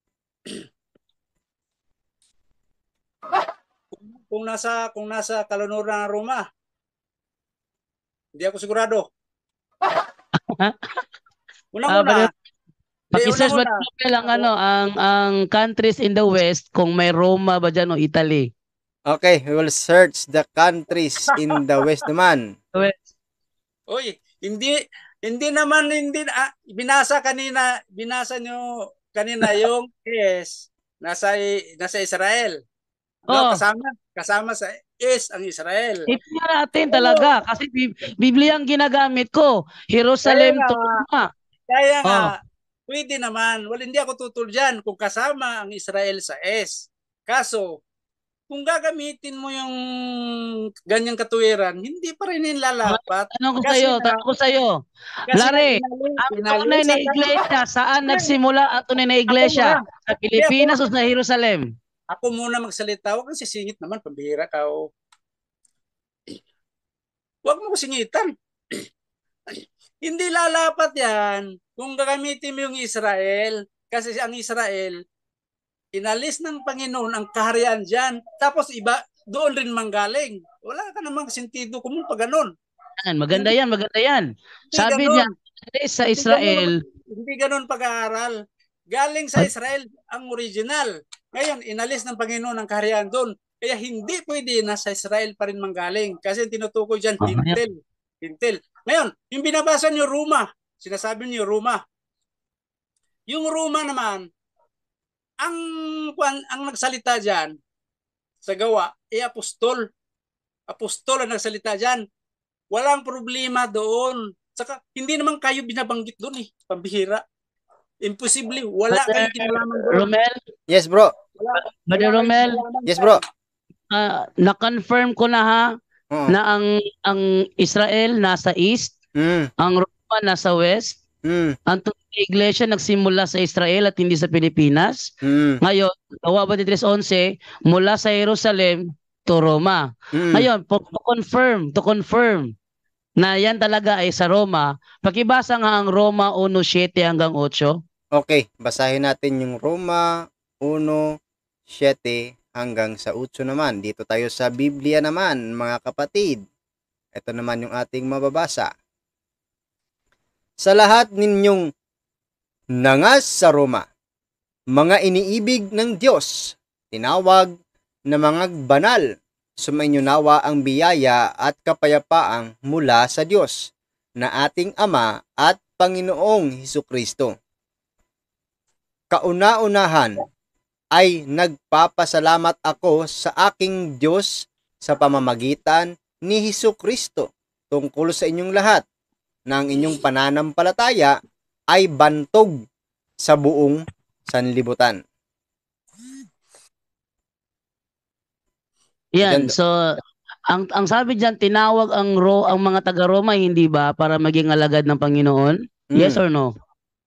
Kung, kung nasa kung nasa kalunuran ng Roma, hindi ako sigurado. Ah, Unang-una, di, Paki-search ba unang-una, Romel ang ano, ang ang countries in the West kung may Roma ba diyan o Italy? Okay, we will search the countries in the West naman. West. Uy, hindi hindi naman hindi ah, binasa kanina, binasa nyo kanina yung is nasa nasa Israel. No, Oh, kasama kasama sa is ang Israel. tingnan natin Pero, talaga kasi Bib- Biblia ang ginagamit ko. kaya Jerusalem nga, to Roma. kaya nga, Oh, pwede naman. Well, hindi ako tutol dyan kung kasama ang Israel sa is. Kaso, kung gagamitin mo yung ganyang katuwiran, hindi pa rin nilalapat. tanong ko sa Kasi iyo, nga, tanong ko sa iyo. kasi nga Lare, inali- ang inali tunay na sa- iglesia, saan Hindi, nagsimula ang tunay na ako iglesia? muna. Sa Pilipinas o sa Jerusalem? Ako muna magsalita. Huwag kang sisingit naman, pambihira ka. O. Huwag mo ko singitan. Hindi lalapat yan kung gagamitin mo yung Israel. Kasi ang Israel, inalis ng Panginoon ang kaharian dyan. Tapos iba, doon rin manggaling. Wala ka namang sentido kung pa ganun. Yan, maganda yan, maganda yan. Hindi Sabi ganun. niya, sa Hindi Israel, ganun, hindi ganun pag-aaral. Galing sa Israel ang original. Ngayon, inalis ng Panginoon ang kaharian doon. Kaya hindi pwede na sa Israel pa rin manggaling. Kasi tinutukoy dyan, Ah, hintil. Hintil. Ngayon, yung binabasa niyo Roma, sinasabi niyo Roma. Yung Roma naman, ang ang nagsalita diyan sa gawa ay apostol. Apostol ang nagsalita diyan. Walang problema doon. Saka hindi naman kayo binabanggit doon eh, pambihira. Imposible, wala kayong kinalaman doon. Romel, Yes, bro. Wala, Brother wala Romel, kayong kinalaman Yes, dyan. bro. ah, na-confirm ko na ha, Oo. na ang ang Israel nasa east, Mm, ang Roma nasa west, mm, ang tunay na iglesia nagsimula sa Israel at hindi sa Pilipinas. mm, Ngayon, Gawa twenty-three eleven, mula sa Jerusalem to Roma. mm. Ngayon, po- to confirm, to confirm na yan talaga ay sa Roma, pakibasa nga ang Roma one seven hanggang eight. Okay, basahin natin yung Roma one seven hanggang sa eight naman. Dito tayo sa Biblia naman, mga kapatid. Ito naman yung ating mababasa. Sa lahat ninyong nangas sa Roma, mga iniibig ng Diyos, tinawag na mga banal, sumainyo nawa ang biyaya at kapayapaang mula sa Diyos, na ating Ama at Panginoong Hesukristo. Kauna-unahan ay nagpapasalamat ako sa aking Diyos sa pamamagitan ni Hesukristo tungkol sa inyong lahat, na ang inyong pananampalataya ay bantog sa buong sanlibutan. Yan, Ganda. so ang ang sabi diyan, tinawag ang Ro ang mga taga Roma, hindi ba, para maging alagad ng Panginoon? Yes Mm. or no?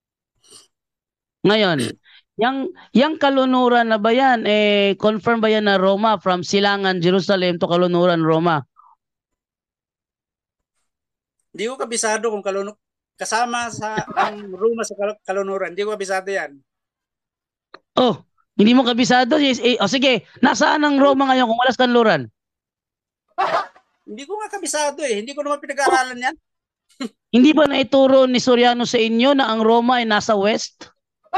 Ngayon, yang yang kalunuran na ba yan, eh confirm ba yan na Roma, from Silangan Jerusalem to kalunuran Roma? Hindi ko kabisado kung kalun kasama sa ang Roma sa kal- kalunuran. Hindi ko kabisado yan. Oh, hindi mo kabisado? Yes, eh, oh, sige, nasaan ang Roma ngayon kung wala sa kanluran? Hindi ko nga kabisado eh. Hindi ko naman pinag-aaralan yan. Hindi ba naituro ni Soriano sa inyo na ang Roma ay nasa west?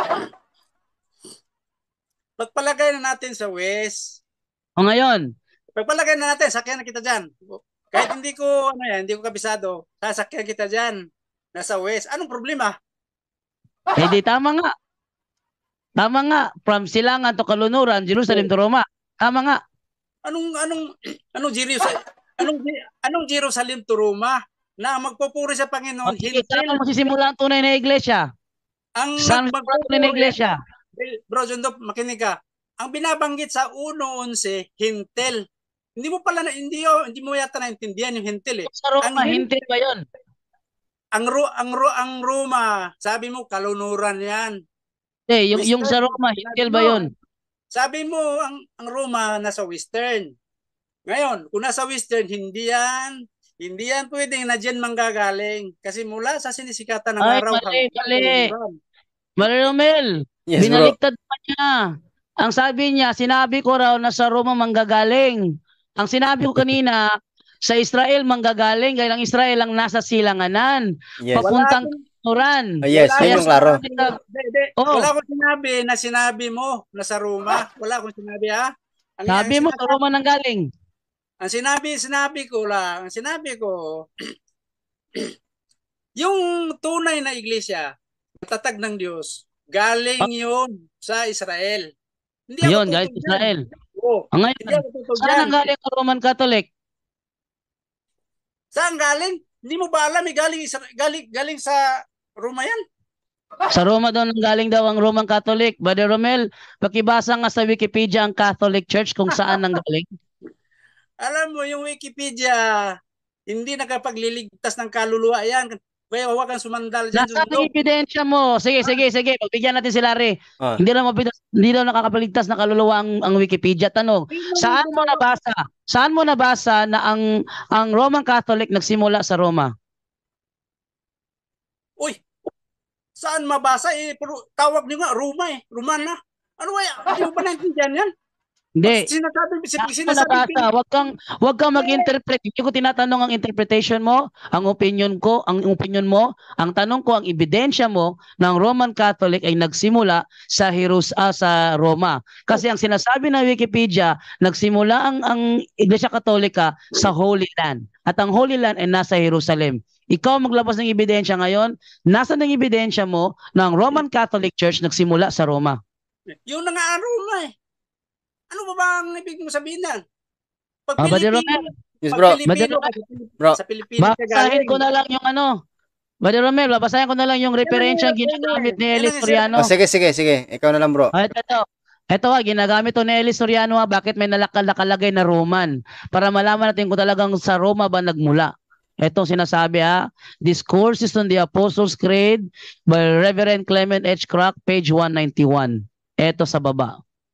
Pagpalagay na natin sa West. O ngayon, Pagpalagay na natin, sakyan na kita dyan. Kahit hindi ko, ano yan, hindi ko kabisado, sasakyan kita dyan. Nasa West. Anong problema? eh di tama nga. Tama nga, from Silangan to kalunuran, Jerusalem to Roma. Tama nga. Anong, anong, anong Jerusalem, anong, anong Jerusalem to Roma na magpupuri sa Panginoon? O, sige, saan Hintil, mo magsisimula ang tunay na iglesia? ang Saan mag- magsisimula ang tunay na iglesia? Bro, John Dop, makinig ka. Ang binabanggit sa one eleven, hintil. Hindi mo pala na, hindi, yo, hindi mo yata naintindihan yung hintil eh. Sa Roma, Ang hin- hindi ba yun? Ang ro ang ro ang Roma, sabi mo kalunuran 'yan. Eh, yung, yung sa Western, Roma, hindi sabi ba mo, yun? Sabi mo ang ang Roma nasa western. Ngayon, kung nasa western, hindi yan Hindi yan pwedeng na dyan manggagaling. Kasi mula sa sinisikatan ng Ay, araw mali, hanggang mali. kaluran. Mali, Romel. Yes, bro. Binaliktad pa niya. Ang sabi niya, sinabi ko raw na sa Roma manggagaling. Ang sinabi ko kanina, sa Israel manggagaling, dahil ang Israel ang nasa silanganan. Yes. Papuntang Wala akong- kanuran. Oh, yes, Wala yun Kaya yung klaro. sinabi na- Hindi, hindi. Oo. Wala akong sinabi na sinabi mo na sa Roma. Wala akong sinabi, ha? Ang, Sabi ang mo, sinabi- sa Roma nanggaling. Ang sinabi, sinabi ko lang, ang sinabi ko, yung tunay na iglesia, matatag ng Diyos, galing yun sa Israel. Hindi ako Yun, guys, tutog dyan. Israel. Oo, Ang hindi ngayon, ako tutog saan dyan. nanggaling ang Roman Catholic? Saan galing? Hindi mo ba alam, eh, galing, Isra- galing, galing sa Roma yan? Sa Roma daw nanggaling daw ang Roman Catholic. Brother Romel, pakibasa nga sa Wikipedia ang Catholic Church kung saan nanggaling. Alam mo, yung Wikipedia, hindi nakapagliligtas ng kaluluwa yan. Kaya huwag kang sumandal dyan. Nasaan ang ebidensya mo? Sige, sige, sige. Pagbigyan natin si Larry. Ah. Hindi daw mapitas, hindi daw nakakapaligtas na kaluluwa ang, ang Wikipedia. Tanong, saan mo nabasa? Saan mo nabasa na ang ang Roman Catholic nagsimula sa Roma? Uy, saan mabasa? Eh, pero tawag niyo nga, Roma eh. Romana. Ano kaya? Hindi mo ba naintindihan yan? Hindi. Sinasabi, Saan mo sinasabi, nabasa? Wag kang wag kang mag-interpret. Hindi ko tinatanong ang interpretation mo, ang opinion ko, ang opinion mo. Ang tanong ko, ang ebidensya mo ng Roman Catholic ay nagsimula sa Jerus ah, sa Roma. Kasi ang sinasabi ng Wikipedia, nagsimula ang ang Iglesia Katolika sa Holy Land. At ang Holy Land ay nasa Jerusalem. Ikaw maglabas ng ebidensya ngayon, nasa ng ebidensya mo ng Roman Catholic Church nagsimula sa Roma? Yun na nga ang Roma eh. Ano ba ba ang ibig mo sabihin yan? Pag Ah, Brother Pilipino, Yes, pag bro. Pilipino ka, Bro. sa Pilipinas ka Babasahin galing. ko na lang yung ano. Brother Romel, babasahin ko na lang yung referensya Yan ang ginagamit ni yan Eli ang Soriano. Oh, sige, sige, sige. Ikaw na lang, bro. Ah, ito, ito. Ito ha, ginagamit to ni Eli Soriano ha, bakit may nalakal nakalagay na Roman? Para malaman natin kung talagang sa Roma ba nagmula. Ito sinasabi ha, Discourses on the Apostles' Creed by Reverend Clement H. Crack, page one ninety-one. Ito sa baba.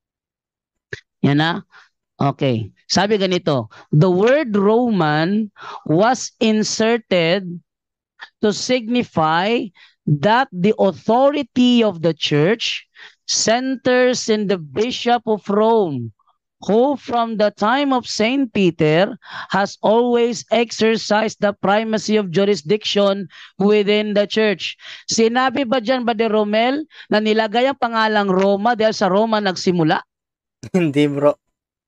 Yan na. Okay. Sabi ganito, the word Roman was inserted to signify that the authority of the church centers in the Bishop of Rome, who from the time of Saint Peter has always exercised the primacy of jurisdiction within the church. Sinabi ba dyan, Brother Romel, na nilagay ang pangalang Roma dahil sa Roma nagsimula? Hindi, bro.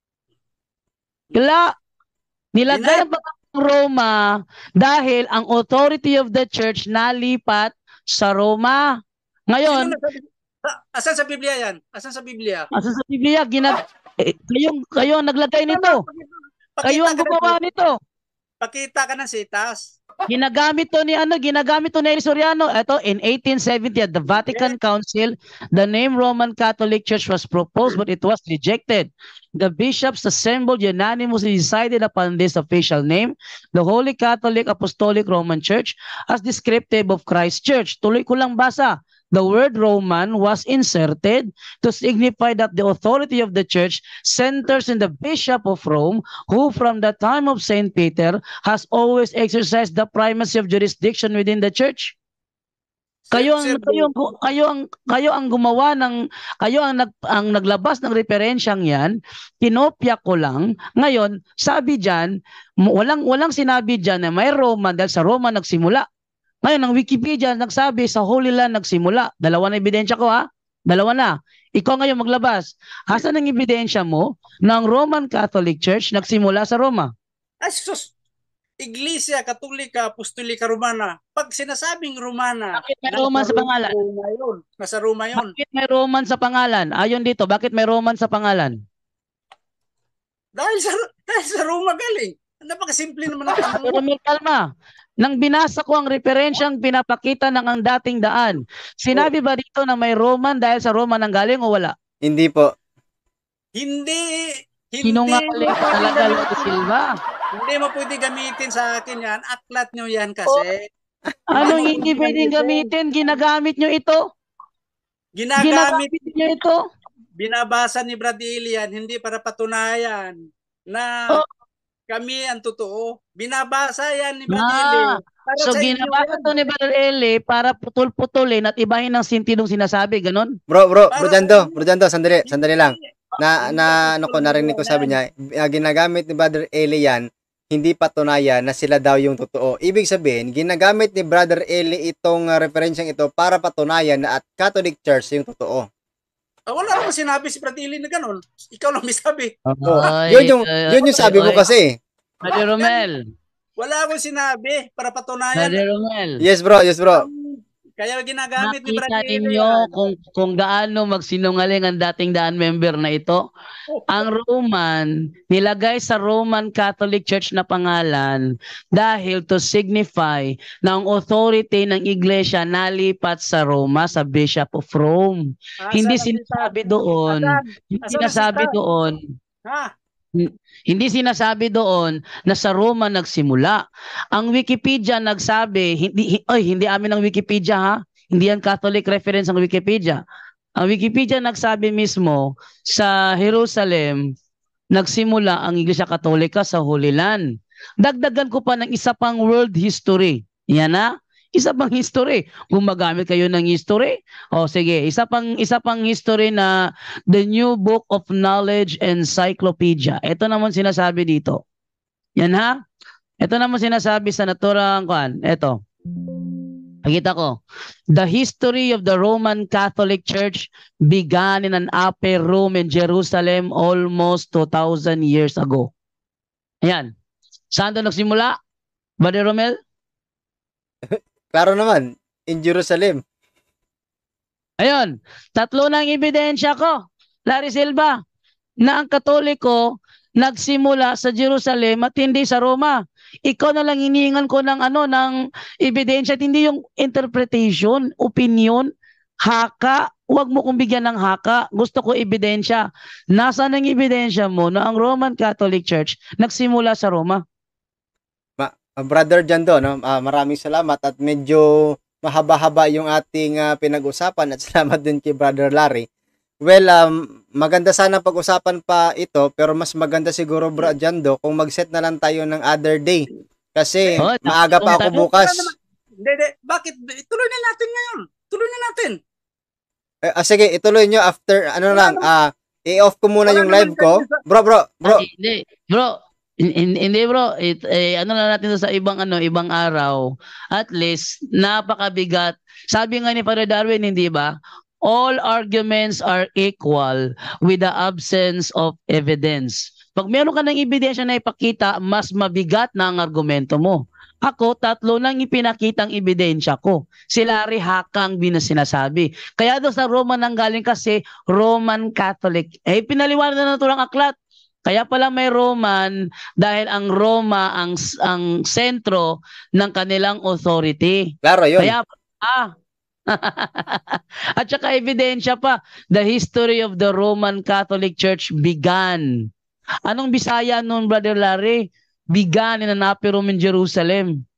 Wala. Nilagay Deny. ang pangalang Roma dahil ang authority of the church nalipat sa Roma. Ngayon, Sino nagsabi? Sa- Asan sa Biblia yan? Asan sa Biblia? asa sa Biblia, ginag eh, kayong, kayo ang naglagay nito. Pakita Kayo ang ka ng- gumawa nito. Pakita ka ng sitas. Ginagamit to ni ano, ginagamit to ni Eli Soriano. Ito in eighteen seventy at the Vatican Council, the name Roman Catholic Church was proposed but it was rejected. The bishops assembled unanimously decided upon this official name, the Holy Catholic Apostolic Roman Church, as descriptive of Christ Church. Tuloy ko lang basa. The word Roman was inserted to signify that the authority of the church centers in the Bishop of Rome, who from the time of Saint Peter has always exercised the primacy of jurisdiction within the church. Kayo ang Sir, kayo ang kayo ang kayo ang gumawa ng kayo ang nag ang naglabas ng referensyang 'yan. Kinopya ko lang. Ngayon, sabi diyan, walang walang sinabi diyan na may Roman dahil sa Roma nagsimula. Ngayon, ang Wikipedia nagsabi sa Holy Land nagsimula. Dalawa na ebidensya ko ha. Dalawa na. Ikaw ngayon maglabas. Asan ang ebidensya mo na ang Roman Catholic Church nagsimula sa Roma? Ay, sus! Iglesia Katolika Apostolika Romana. Pag sinasabing Romana, Bakit may nasa Roman sa pangalan? Roma yun. Nasa Roma yun. Bakit may Roman sa pangalan? Ayon dito, bakit may Roman sa pangalan? Dahil sa, dahil sa Roma galing. Napakasimple naman ang tanong. Pero may kalma. Nang binasa ko ang referensyang pinapakita ng ang dating daan, sinabi ba dito na may Roman dahil sa Roma nang galing o wala? Hindi po. Hindi, hindi Sinungaling ka talaga, Lord Silva. Hindi mo pwede gamitin sa akin yan. Aklat nyo yan kasi. Anong hindi pwedeng gamitin? Ginagamit nyo ito? Ginagamit, Ginagamit nyo ito? binabasa ni Brad Ilian, hindi para patunayan na Oh. kami ang totoo. Binabasa yan ni Brother Eli. Ah, Para so sa inyo ginabasa yan. to ni Brother Eli para putol-putulin at ibahin ang sintidong sinasabi, ganon? Bro, bro, Para bro sa Jando, inyo. bro Jando, sandali, sandali lang. Hindi. Na, Hindi na, ako ano ko, tutulong narinig ko sabi yan. niya, ah, ginagamit ni Brother Eli yan, hindi patunayan na sila daw yung totoo. Ibig sabihin, ginagamit ni Brother Eli itong uh, referensyang ito para patunayan na at Catholic Church yung totoo. Ah, wala naman sinabi si Brother Eli na gano'n. Ikaw lang may sabi. Oh, Ay, yun yung, ay, yun yung sabi mo ay, kasi. Brother Romel, Wala akong sinabi para patunayan. Brother Romel. Yes bro, yes bro. Ang- Kaya ginagamit ni Nakita Brother Eli ninyo yan. kung kung gaano magsinungaling ang dating daan member na ito. Ang Roman, nilagay sa Roman Catholic Church na pangalan dahil to signify na ang authority ng iglesia nalipat sa Roma, sa Bishop of Rome. Ah, Hindi saan ang sinasabi sitad? doon, Asan? hindi Asan ang sinasabi sitad? doon, Ha? hindi sinasabi doon na sa Roma nagsimula. Ang Wikipedia nagsabi, hindi hi- oy, hindi amin ang Wikipedia ha. Hindi yan Catholic reference ang Wikipedia. Ang Wikipedia nagsabi mismo sa Jerusalem nagsimula ang Iglesia Katolika sa Holy Land. Dagdagan ko pa ng isa pang world history. Yan na. Isa pang history. Kung magamit kayo ng history, o sige, isa pang isa pang history na The New Book of Knowledge Encyclopedia. Ito naman sinasabi dito. Yan ha? Ito naman sinasabi sa naturang kuan. Ito. Pakita ko. The history of the Roman Catholic Church began in an upper room in Jerusalem almost two thousand years ago. Ayan. Saan doon nagsimula? Brother Romel? Klaro naman, in Jerusalem. Ayun, tatlo ng ebidensya ko, Larry Silva, na ang Katoliko nagsimula sa Jerusalem at hindi sa Roma. Ikaw na lang hinihingan ko ng ano ng ebidensya at hindi yung interpretation, opinion, haka. Huwag mo kong bigyan ng haka. Gusto ko ebidensya. Nasaan ang ebidensya mo na ang Roman Catholic Church nagsimula sa Roma? Ma- uh, Brother Jando, no? Ah, maraming salamat at medyo mahaba-haba yung ating ah, pinag-usapan at salamat din kay Brother Larry. Well, um, maganda sana pag-usapan pa ito pero mas maganda siguro Bro Jando kung mag-set na lang tayo ng other day. Kasi Oh, maaga pa ako tayo. bukas. Hindi, hindi. Bakit? Tuloy na natin ngayon. Tuloy na natin. Eh, ah, sige, ituloy nyo after, ano lang, ah, i-off ko muna Wala yung naman live ko. kayo sa- Bro, bro, bro. Ay, hindi, bro. hin- hin- Hindi bro, it, eh, ano na natin to sa ibang ano, ibang araw. At least napakabigat. Sabi nga ni Father Darwin, hindi ba? All arguments are equal with the absence of evidence. Pag meron ka ng ebidensya na ipakita, mas mabigat na ang argumento mo. Ako, tatlo nang ipinakitang ebidensya ko. Si Larry Hakang binasinasabi. Kaya doon sa Roman nang galing kasi Roman Catholic. Eh, pinaliwanag na naturang aklat. Kaya pala may Roman dahil ang Roma ang ang sentro ng kanilang authority. Klaro yun. Kaya ah at saka ebidensya pa, the history of the Roman Catholic Church began. Anong Bisaya noon, Brother Larry? Began in an upper room in Jerusalem.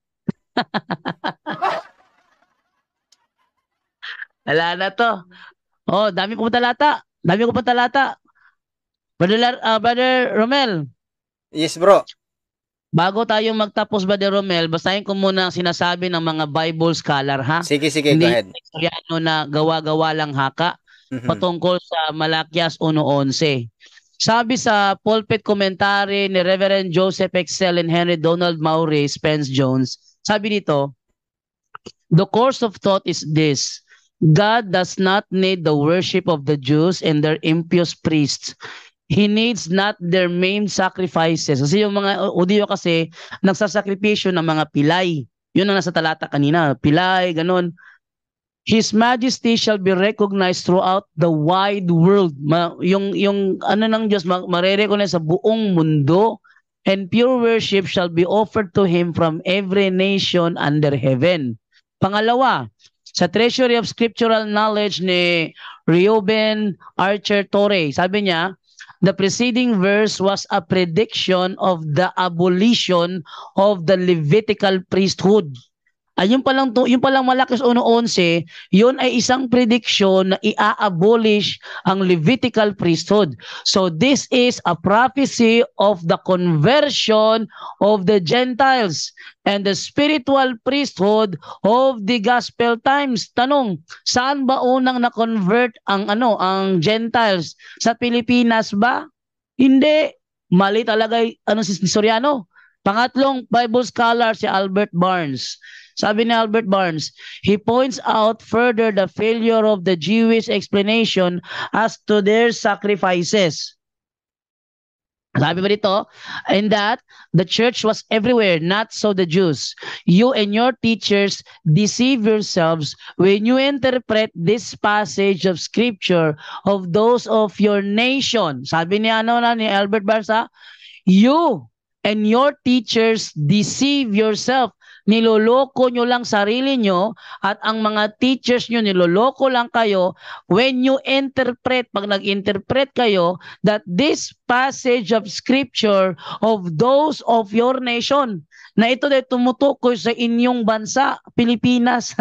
Wala na to. Oh, dami ko pa talata. Dami ko pa talata. Brother, Lar- ah, Brother Romel, Yes, bro. bago tayo magtapos, Brother Romel, basahin ko muna ang sinasabi ng mga Bible scholar, ha? Sige, sige, go Hindi ahead. Kristyano na gawa-gawa lang haka Mhm. patungkol sa Malakias one eleven. Sabi sa pulpit commentary ni Reverend Joseph Excel and Henry Donald Maury Spence Jones, sabi dito, the course of thought is this: God does not need the worship of the Jews and their impious priests. He needs not their main sacrifices. Kasi yung mga Udyo kasi nagsasakripisyo ng mga pilay. Yun ang nasa talata kanina. Pilay, ganun. His majesty shall be recognized throughout the wide world. Ma, yung, yung ano ng Diyos, ma, marirecognize sa buong mundo. And pure worship shall be offered to Him from every nation under heaven. Pangalawa, sa Treasury of Scriptural Knowledge ni Reuben Archer Torre, sabi niya, the preceding verse was a prediction of the abolition of the Levitical priesthood. Ay, yung palang, to, yung palang Malakias one eleven, yun ay isang prediction na i-abolish ang Levitical priesthood. So this is a prophecy of the conversion of the Gentiles and the spiritual priesthood of the gospel times. Tanong, saan ba unang na-convert ang ano, ang Gentiles? Sa Pilipinas ba? Hindi. Mali talaga ano si Soriano. Pangatlong Bible scholar si Albert Barnes. Sabi ni Albert Barnes, he points out further the failure of the Jewish explanation as to their sacrifices. Sabi ba dito, and that the church was everywhere, not so the Jews. You and your teachers deceive yourselves when you interpret this passage of scripture of those of your nation. Sabi ni ano na ni Albert Barnes, ha? You and your teachers deceive yourself. Niloloko nyo lang sarili nyo at ang mga teachers nyo niloloko lang kayo when you interpret, pag nag-interpret kayo, that this passage of scripture of those of your nation, na ito ay tumutukoy sa inyong bansa, Pilipinas.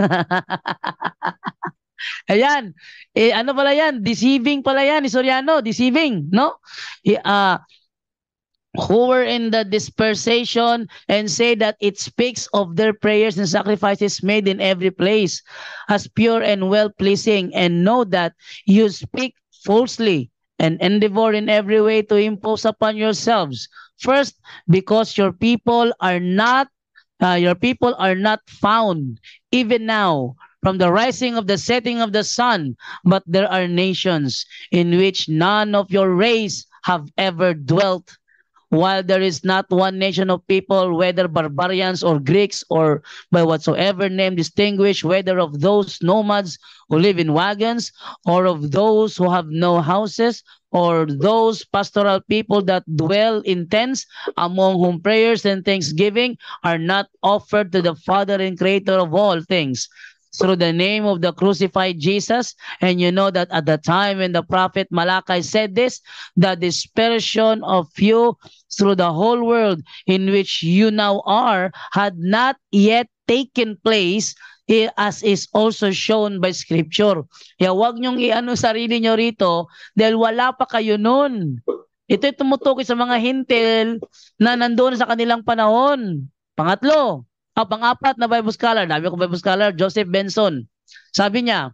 Ayan. Eh, ano pala yan? Deceiving pala yan, Soriano. Deceiving, no? Ah, uh, who were in the dispersation and say that it speaks of their prayers and sacrifices made in every place as pure and well-pleasing, and know that you speak falsely and endeavor in every way to impose upon yourselves. First, because your people are not uh, your people are not found even now from the rising of the setting of the sun, but there are nations in which none of your race have ever dwelt, while there is not one nation of people, whether barbarians or Greeks, or by whatsoever name distinguished, whether of those nomads who live in wagons, or of those who have no houses, or those pastoral people that dwell in tents, among whom prayers and thanksgiving are not offered to the Father and Creator of all things, through the name of the crucified Jesus. And you know that at the time when the prophet Malachi said this, the dispersion of you through the whole world in which you now are had not yet taken place, as is also shown by Scripture. Kaya huwag niyong i-ano sarili niyo rito dahil wala pa kayo nun. Ito'y tumutukoy sa mga hintil na nandoon sa kanilang panahon. Pangatlo, o pang-apat na Bible scholar, dami ko Bible scholar, Joseph Benson. Sabi niya,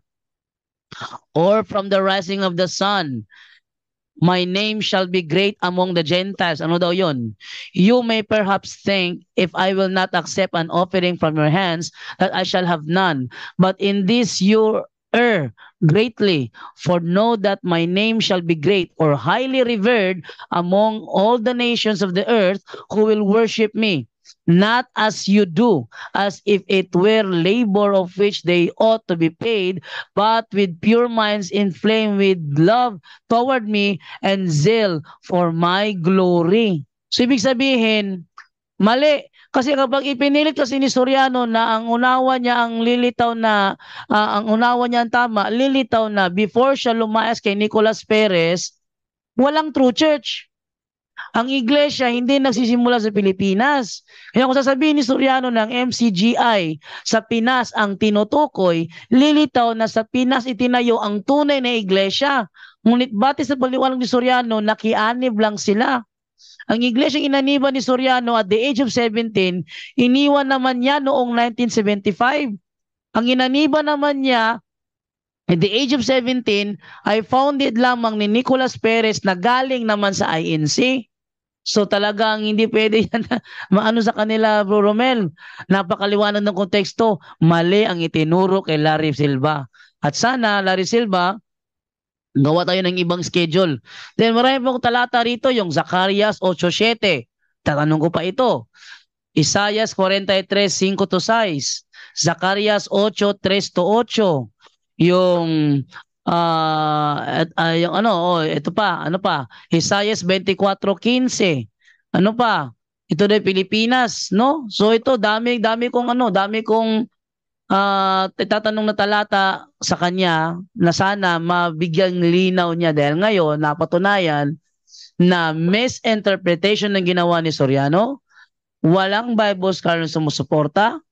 or from the rising of the sun, my name shall be great among the Gentiles. Ano daw yun? You may perhaps think, if I will not accept an offering from your hands, that I shall have none. But in this you err greatly, for know that my name shall be great or highly revered among all the nations of the earth who will worship me. Not as you do, as if it were labor of which they ought to be paid, but with pure minds inflamed with love toward me and zeal for my glory. So ibig sabihin, mali. Kasi kapag ipinilit kasi ni Soriano na ang unawa niya ang lilitaw na, uh, ang unawa niya ang tama, lilitaw na before siya lumayas kay Nicolas Perez, walang true church. Ang iglesia hindi nagsisimula sa Pilipinas. Kaya kung sasabihin ni Soriano ng M C G I sa Pinas ang tinutukoy, lilitaw na sa Pinas itinayo ang tunay na iglesia. Ngunit bati sa paliwanag ni Soriano, nakianib lang sila. Ang iglesia inaniban ni Soriano at the age of seventeen, iniwan naman niya noong nineteen seventy-five. Ang inaniban naman niya at the age of seventeen ay founded lamang ni Nicolas Perez na galing naman sa I N C. So talagang hindi pwede yan maano sa kanila, Bro Romel. Napakaliwanag ng konteksto. Mali ang itinuro kay Larry Silva. At sana, Larry Silva, gawa tayo ng ibang schedule. Then marami pong talata rito, yung Zacarias eight seven. Tatanong ko pa ito. Isaiah forty-three five to six. Zacarias eight three to eight. Yung uh, uh, yung ano, oh, ito pa, ano pa? Isaiah twenty-four fifteen. Ano pa? Ito din Pilipinas, no? So ito dami dami kong ano, dami kong uh, tatanong na talata sa kanya na sana mabigyan linaw niya dahil ngayon napatunayan na misinterpretation ng ginawa ni Soriano. Walang Bible scholar na sumusuporta.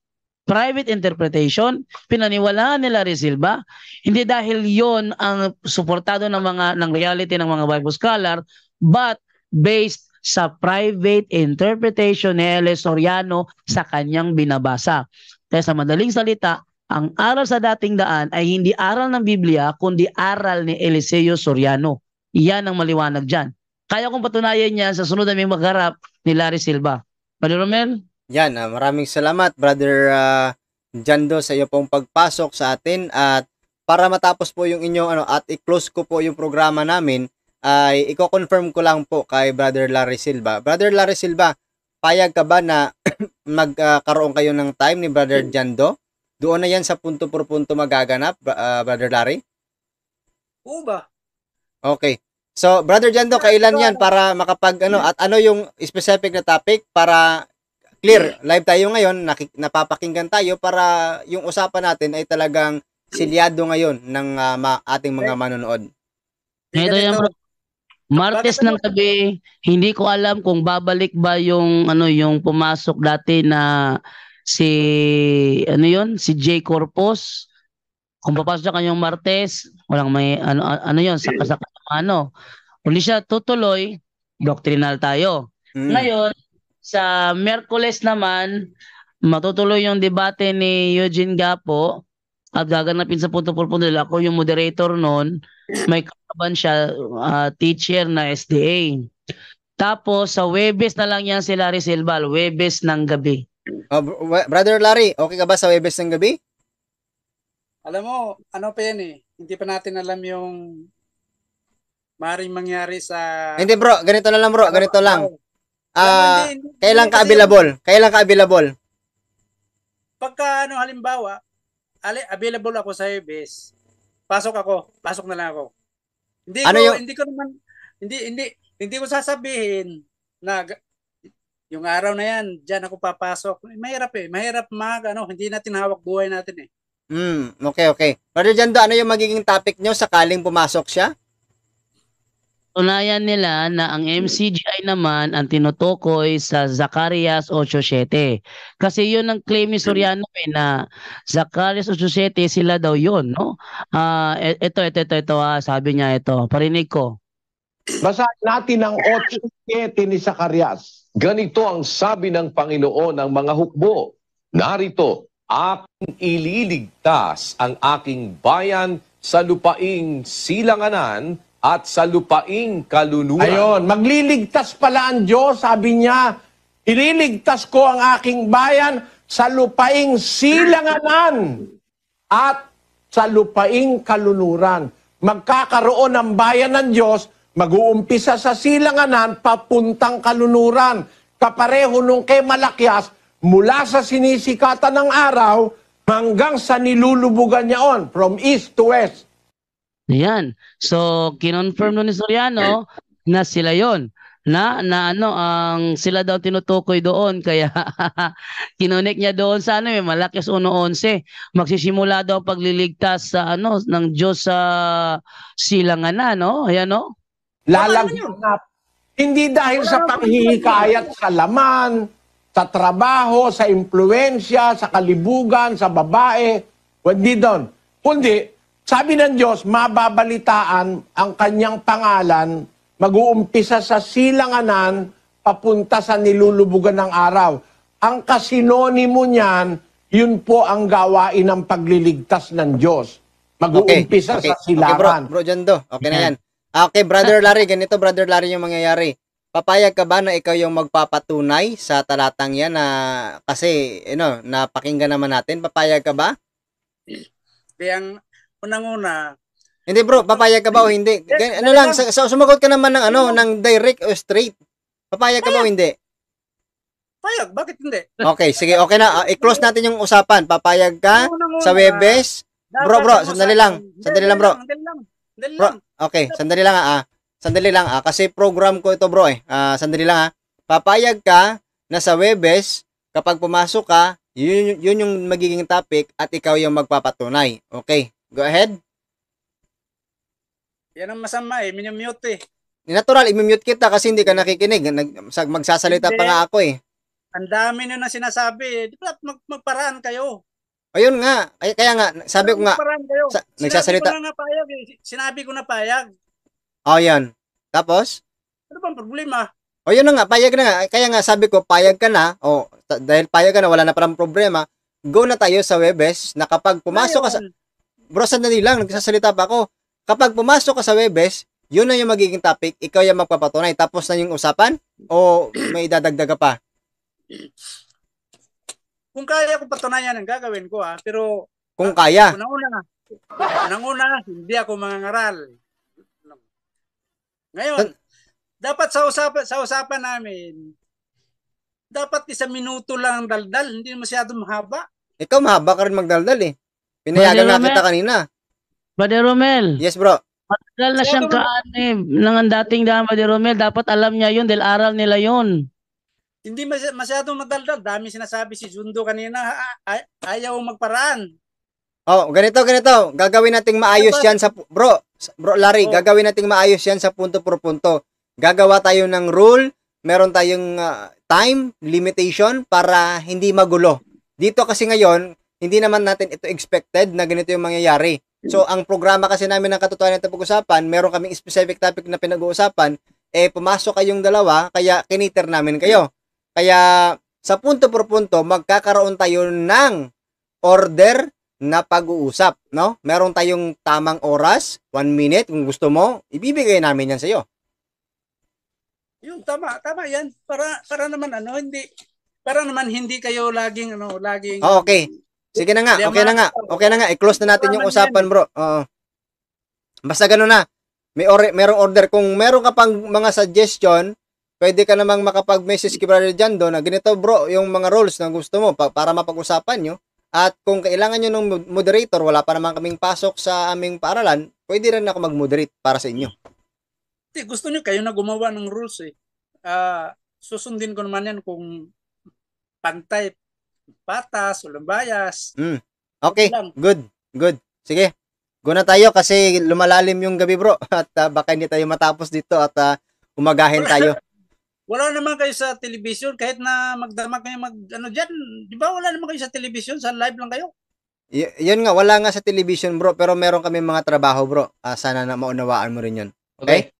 private interpretation, pinaniwalaan nila Larry Silva, hindi dahil yon ang suportado ng mga ng reality ng mga Bible scholar, but based sa private interpretation ni L. Soriano sa kanyang binabasa. Kaya sa madaling salita, ang aral sa dating daan ay hindi aral ng Biblia, kundi aral ni Eliseo Soriano. Iyan ang maliwanag dyan. Kaya kong patunayan yan sa sunod naming magharap ni Larry Silva. Brother Romel? Yan, ah, maraming salamat Brother uh, Jando sa iyo pong pagpasok sa atin, at para matapos po yung inyong ano at i-close ko po yung programa namin, ay i-confirm ko lang po kay Brother Larry Silva. Brother Larry Silva, payag ka ba na magkaroon uh, kayo ng time ni Brother Jando? Doon na yan sa punto por punto magaganap, uh, Brother Larry? Oo ba? Okay. So, Brother Jando, kailan yan para makapag ano, at ano yung specific na topic para clear, live tayo ngayon, nakik- napapakinggan tayo para yung usapan natin ay talagang silyado ngayon ng uh, ma- ating mga manonood. Ito yan, bro. Martes ng gabi, hindi ko alam kung babalik ba yung ano yung pumasok dati na si ano yon si J Corpus. Kung papasok siya kanyang Martes, walang may ano ano yon sa kasaka ano. Kung siya tutuloy, doctrinal tayo. Mm. Ngayon, sa Miyerkules naman, matutuloy yung debate ni Eugene Gapo at gaganapin sa punto por punto. Ako yung moderator noon, may kaban siya, uh, teacher na S D A. Tapos sa Webes na lang yan si Larry Silva, Webes ng gabi. Oh, br- Brother Larry, okay ka ba sa Webes ng gabi? Alam mo, ano pa yan eh. Hindi pa natin alam yung maaaring mangyari sa... Hindi bro, ganito na lang bro, ganito lang. Ah, Hindi, hindi, kailan hindi ka kasi available? Kailan ka available? Pagka ano halimbawa, ali, available ako sa Webes, pasok ako, pasok na lang ako. Hindi Ano ko yung- hindi ko naman hindi hindi hindi ko sasabihin na g- yung araw na yan, diyan ako papasok. Mahirap eh, mahirap mag ano, hindi natin hawak buhay natin eh. Hmm, okay, okay. Brother Jando, ano yung magiging topic nyo sakaling pumasok siya? Tunayan nila na ang M C G I naman ang tinutukoy sa Zacarias eight seven. Kasi yun ang claim ni Soriano eh, na Zacarias eight seven sila daw yun, no? Ah, e- ito, ito, ito, ito, ah, sabi niya ito, parinig ko. Basahin natin ang eight seven ni Zacarias. Ganito ang sabi ng Panginoon ng mga hukbo. Narito, aking ililigtas ang aking bayan sa lupaing silanganan at sa lupaing kalunuran. Ayon, magliligtas pala ang Diyos, sabi niya, ililigtas ko ang aking bayan sa lupaing silanganan at sa lupaing kalunuran. Magkakaroon ng bayan ng Diyos, mag-uumpisa sa silanganan, papuntang kalunuran. Kapareho nung kay Malakyas, mula sa sinisikatan ng araw hanggang sa nilulubugan niya on, from east to west. Yan. So, kinonfirm nun ni Soriano na sila yon, na na ano ang sila daw tinutukoy doon, kaya kinonek niya doon sa ano eh Malakyas one eleven, magsisimula daw ang pagliligtas sa ano ng Diyos sa silanganan, no? Ayan, no? Lalaganap. Hindi dahil sa panghihikayat sa laman, sa trabaho, sa impluensya, sa kalibugan, sa babae, hindi doon. Kundi, sabi ng Diyos, mababalitaan ang kanyang pangalan, mag-uumpisa sa silanganan, papunta sa nilulubugan ng araw. Ang kasinonimo niyan, yun po ang gawain ng pagliligtas ng Diyos. Mag-uumpisa okay. sa Okay, bro, silangan. bro Jando, okay na yan. Ah, Okay, Brother Larry, ganito Brother Larry yung mangyayari. Papayag ka ba na ikaw yung magpapatunay sa talatang yan na kasi, you know, napakinggan naman natin? Papayag ka ba? Kaya ang unang-una, Hindi bro, papayag ka ba o hindi? Gan- ano lang, sa, sa, sumagot ka naman ng ano, ng direct o straight. Papayag ka ba o hindi? payag, bakit hindi? Okay, sige, okay na. Ah, i-close natin yung usapan. Papayag ka Unang-una, sa Webes? Bro, dapat bro, ang sandali usapan- lang. Hindi, Sandali lang, bro. Sandali lang. Sandali Bro, lang. okay, sandali lang ah. Sandali lang ah, kasi program ko ito bro eh. Ah, sandali lang ah. Papayag ka na sa Webes, kapag pumasok ka, yun, yun yung magiging topic at ikaw yung magpapatunay. Okay, go ahead. Yan ang masama eh, minumute eh. Natural, i-mute kita kasi hindi ka nakikinig. Nag, sa- magsasalita pa Hindi. nga ako eh. Ang dami nyo na sinasabi. Di ba mag, magparaan kayo? Ayun nga, kaya, kaya nga, sabi ko nga, Magparaan kayo. sa, Sinabi nagsasalita, ko na nga payag eh. Sinabi ko na payag. oh yan. Tapos, Ano bang problema? o yun na nga, payag na nga, kaya nga sabi ko, payag ka na, o ta- dahil payag ka na, wala na parang problema, go na tayo sa Webes, na kapag pumasok ka sa, Ngayon, bro, sandali lang, nagsasalita pa ako, kapag pumasok ka sa Webes, yun na yung magiging topic, ikaw yung magpapatunay, tapos na yung usapan, o may dadagdag ka pa? kung kaya ko patunayan ang gagawin ko ah. Pero Kung kaya. unang-una, unang-una, hindi ako mangangaral. Ngayon, San- dapat sa usapan sa usapan namin, dapat isang minuto lang ang daldal, hindi masyadong mahaba. Ikaw mahaba ka rin magdaldal eh. Pinayagan Brother nga kita Romel. kanina. Brother Romel, Yes bro. matagal na siyang Masyado- kaanib ng ang dating daan, Brother Romel. Dapat alam niya yun dahil aral nila yun. Hindi masy- masyadong madaldal. Dami sinasabi si Jundo kanina, a- ay- ayaw magparaan. Oh, ganito, ganito. Gagawin nating maayos yan sa... pu- Bro, s- bro Larry, Oh. gagawin nating maayos yan sa punto por punto. Gagawa tayo ng rule, meron tayong ah, time limitation para hindi magulo. Dito kasi ngayon, hindi naman natin ito expected na ganito yung mangyayari. So, ang programa kasi namin ng katotohanan natin pag-usapan, meron kaming specific topic na pinag-uusapan, eh, pumasok kayong dalawa, kaya kiniter namin kayo. Kaya, sa punto por punto, magkakaroon tayo ng order na pag-uusap, no? Meron tayong tamang oras, one minute, kung gusto mo, ibibigay namin yan sa'yo. Yung tama, tama yan. Para para naman ano, hindi para naman hindi kayo laging ano, laging Oh, okay. Sige na nga, okay na nga, okay na nga, i-close na natin yung usapan, bro. Oo. Basta gano'n na. May or merong order. Kung meron ka pang mga suggestion, pwede ka namang makapag-message kay Brother Jando na ganito, bro, yung mga rules na gusto mo pa para mapag-usapan nyo. At kung kailangan nyo ng moderator, wala pa naman kaming pasok sa aming paaralan, pwede rin ako mag-moderate para sa inyo. Hindi, gusto niyo kayo na gumawa ng rules eh. Ah, susundin ko naman yan kung pantay, patas, walang bias. Okay, Lang. good, good. Sige, go na tayo kasi lumalalim yung gabi, bro. At ah, baka hindi tayo matapos dito at ah, umagahin tayo. Wala naman kayo sa television kahit na magdamag kayo mag ano diyan, di ba wala naman kayo sa television, sa live lang kayo. Y- yun nga, wala nga sa television, bro, pero meron kami mga trabaho, bro. Ah, sana na maunawaan mo rin yun. Okay?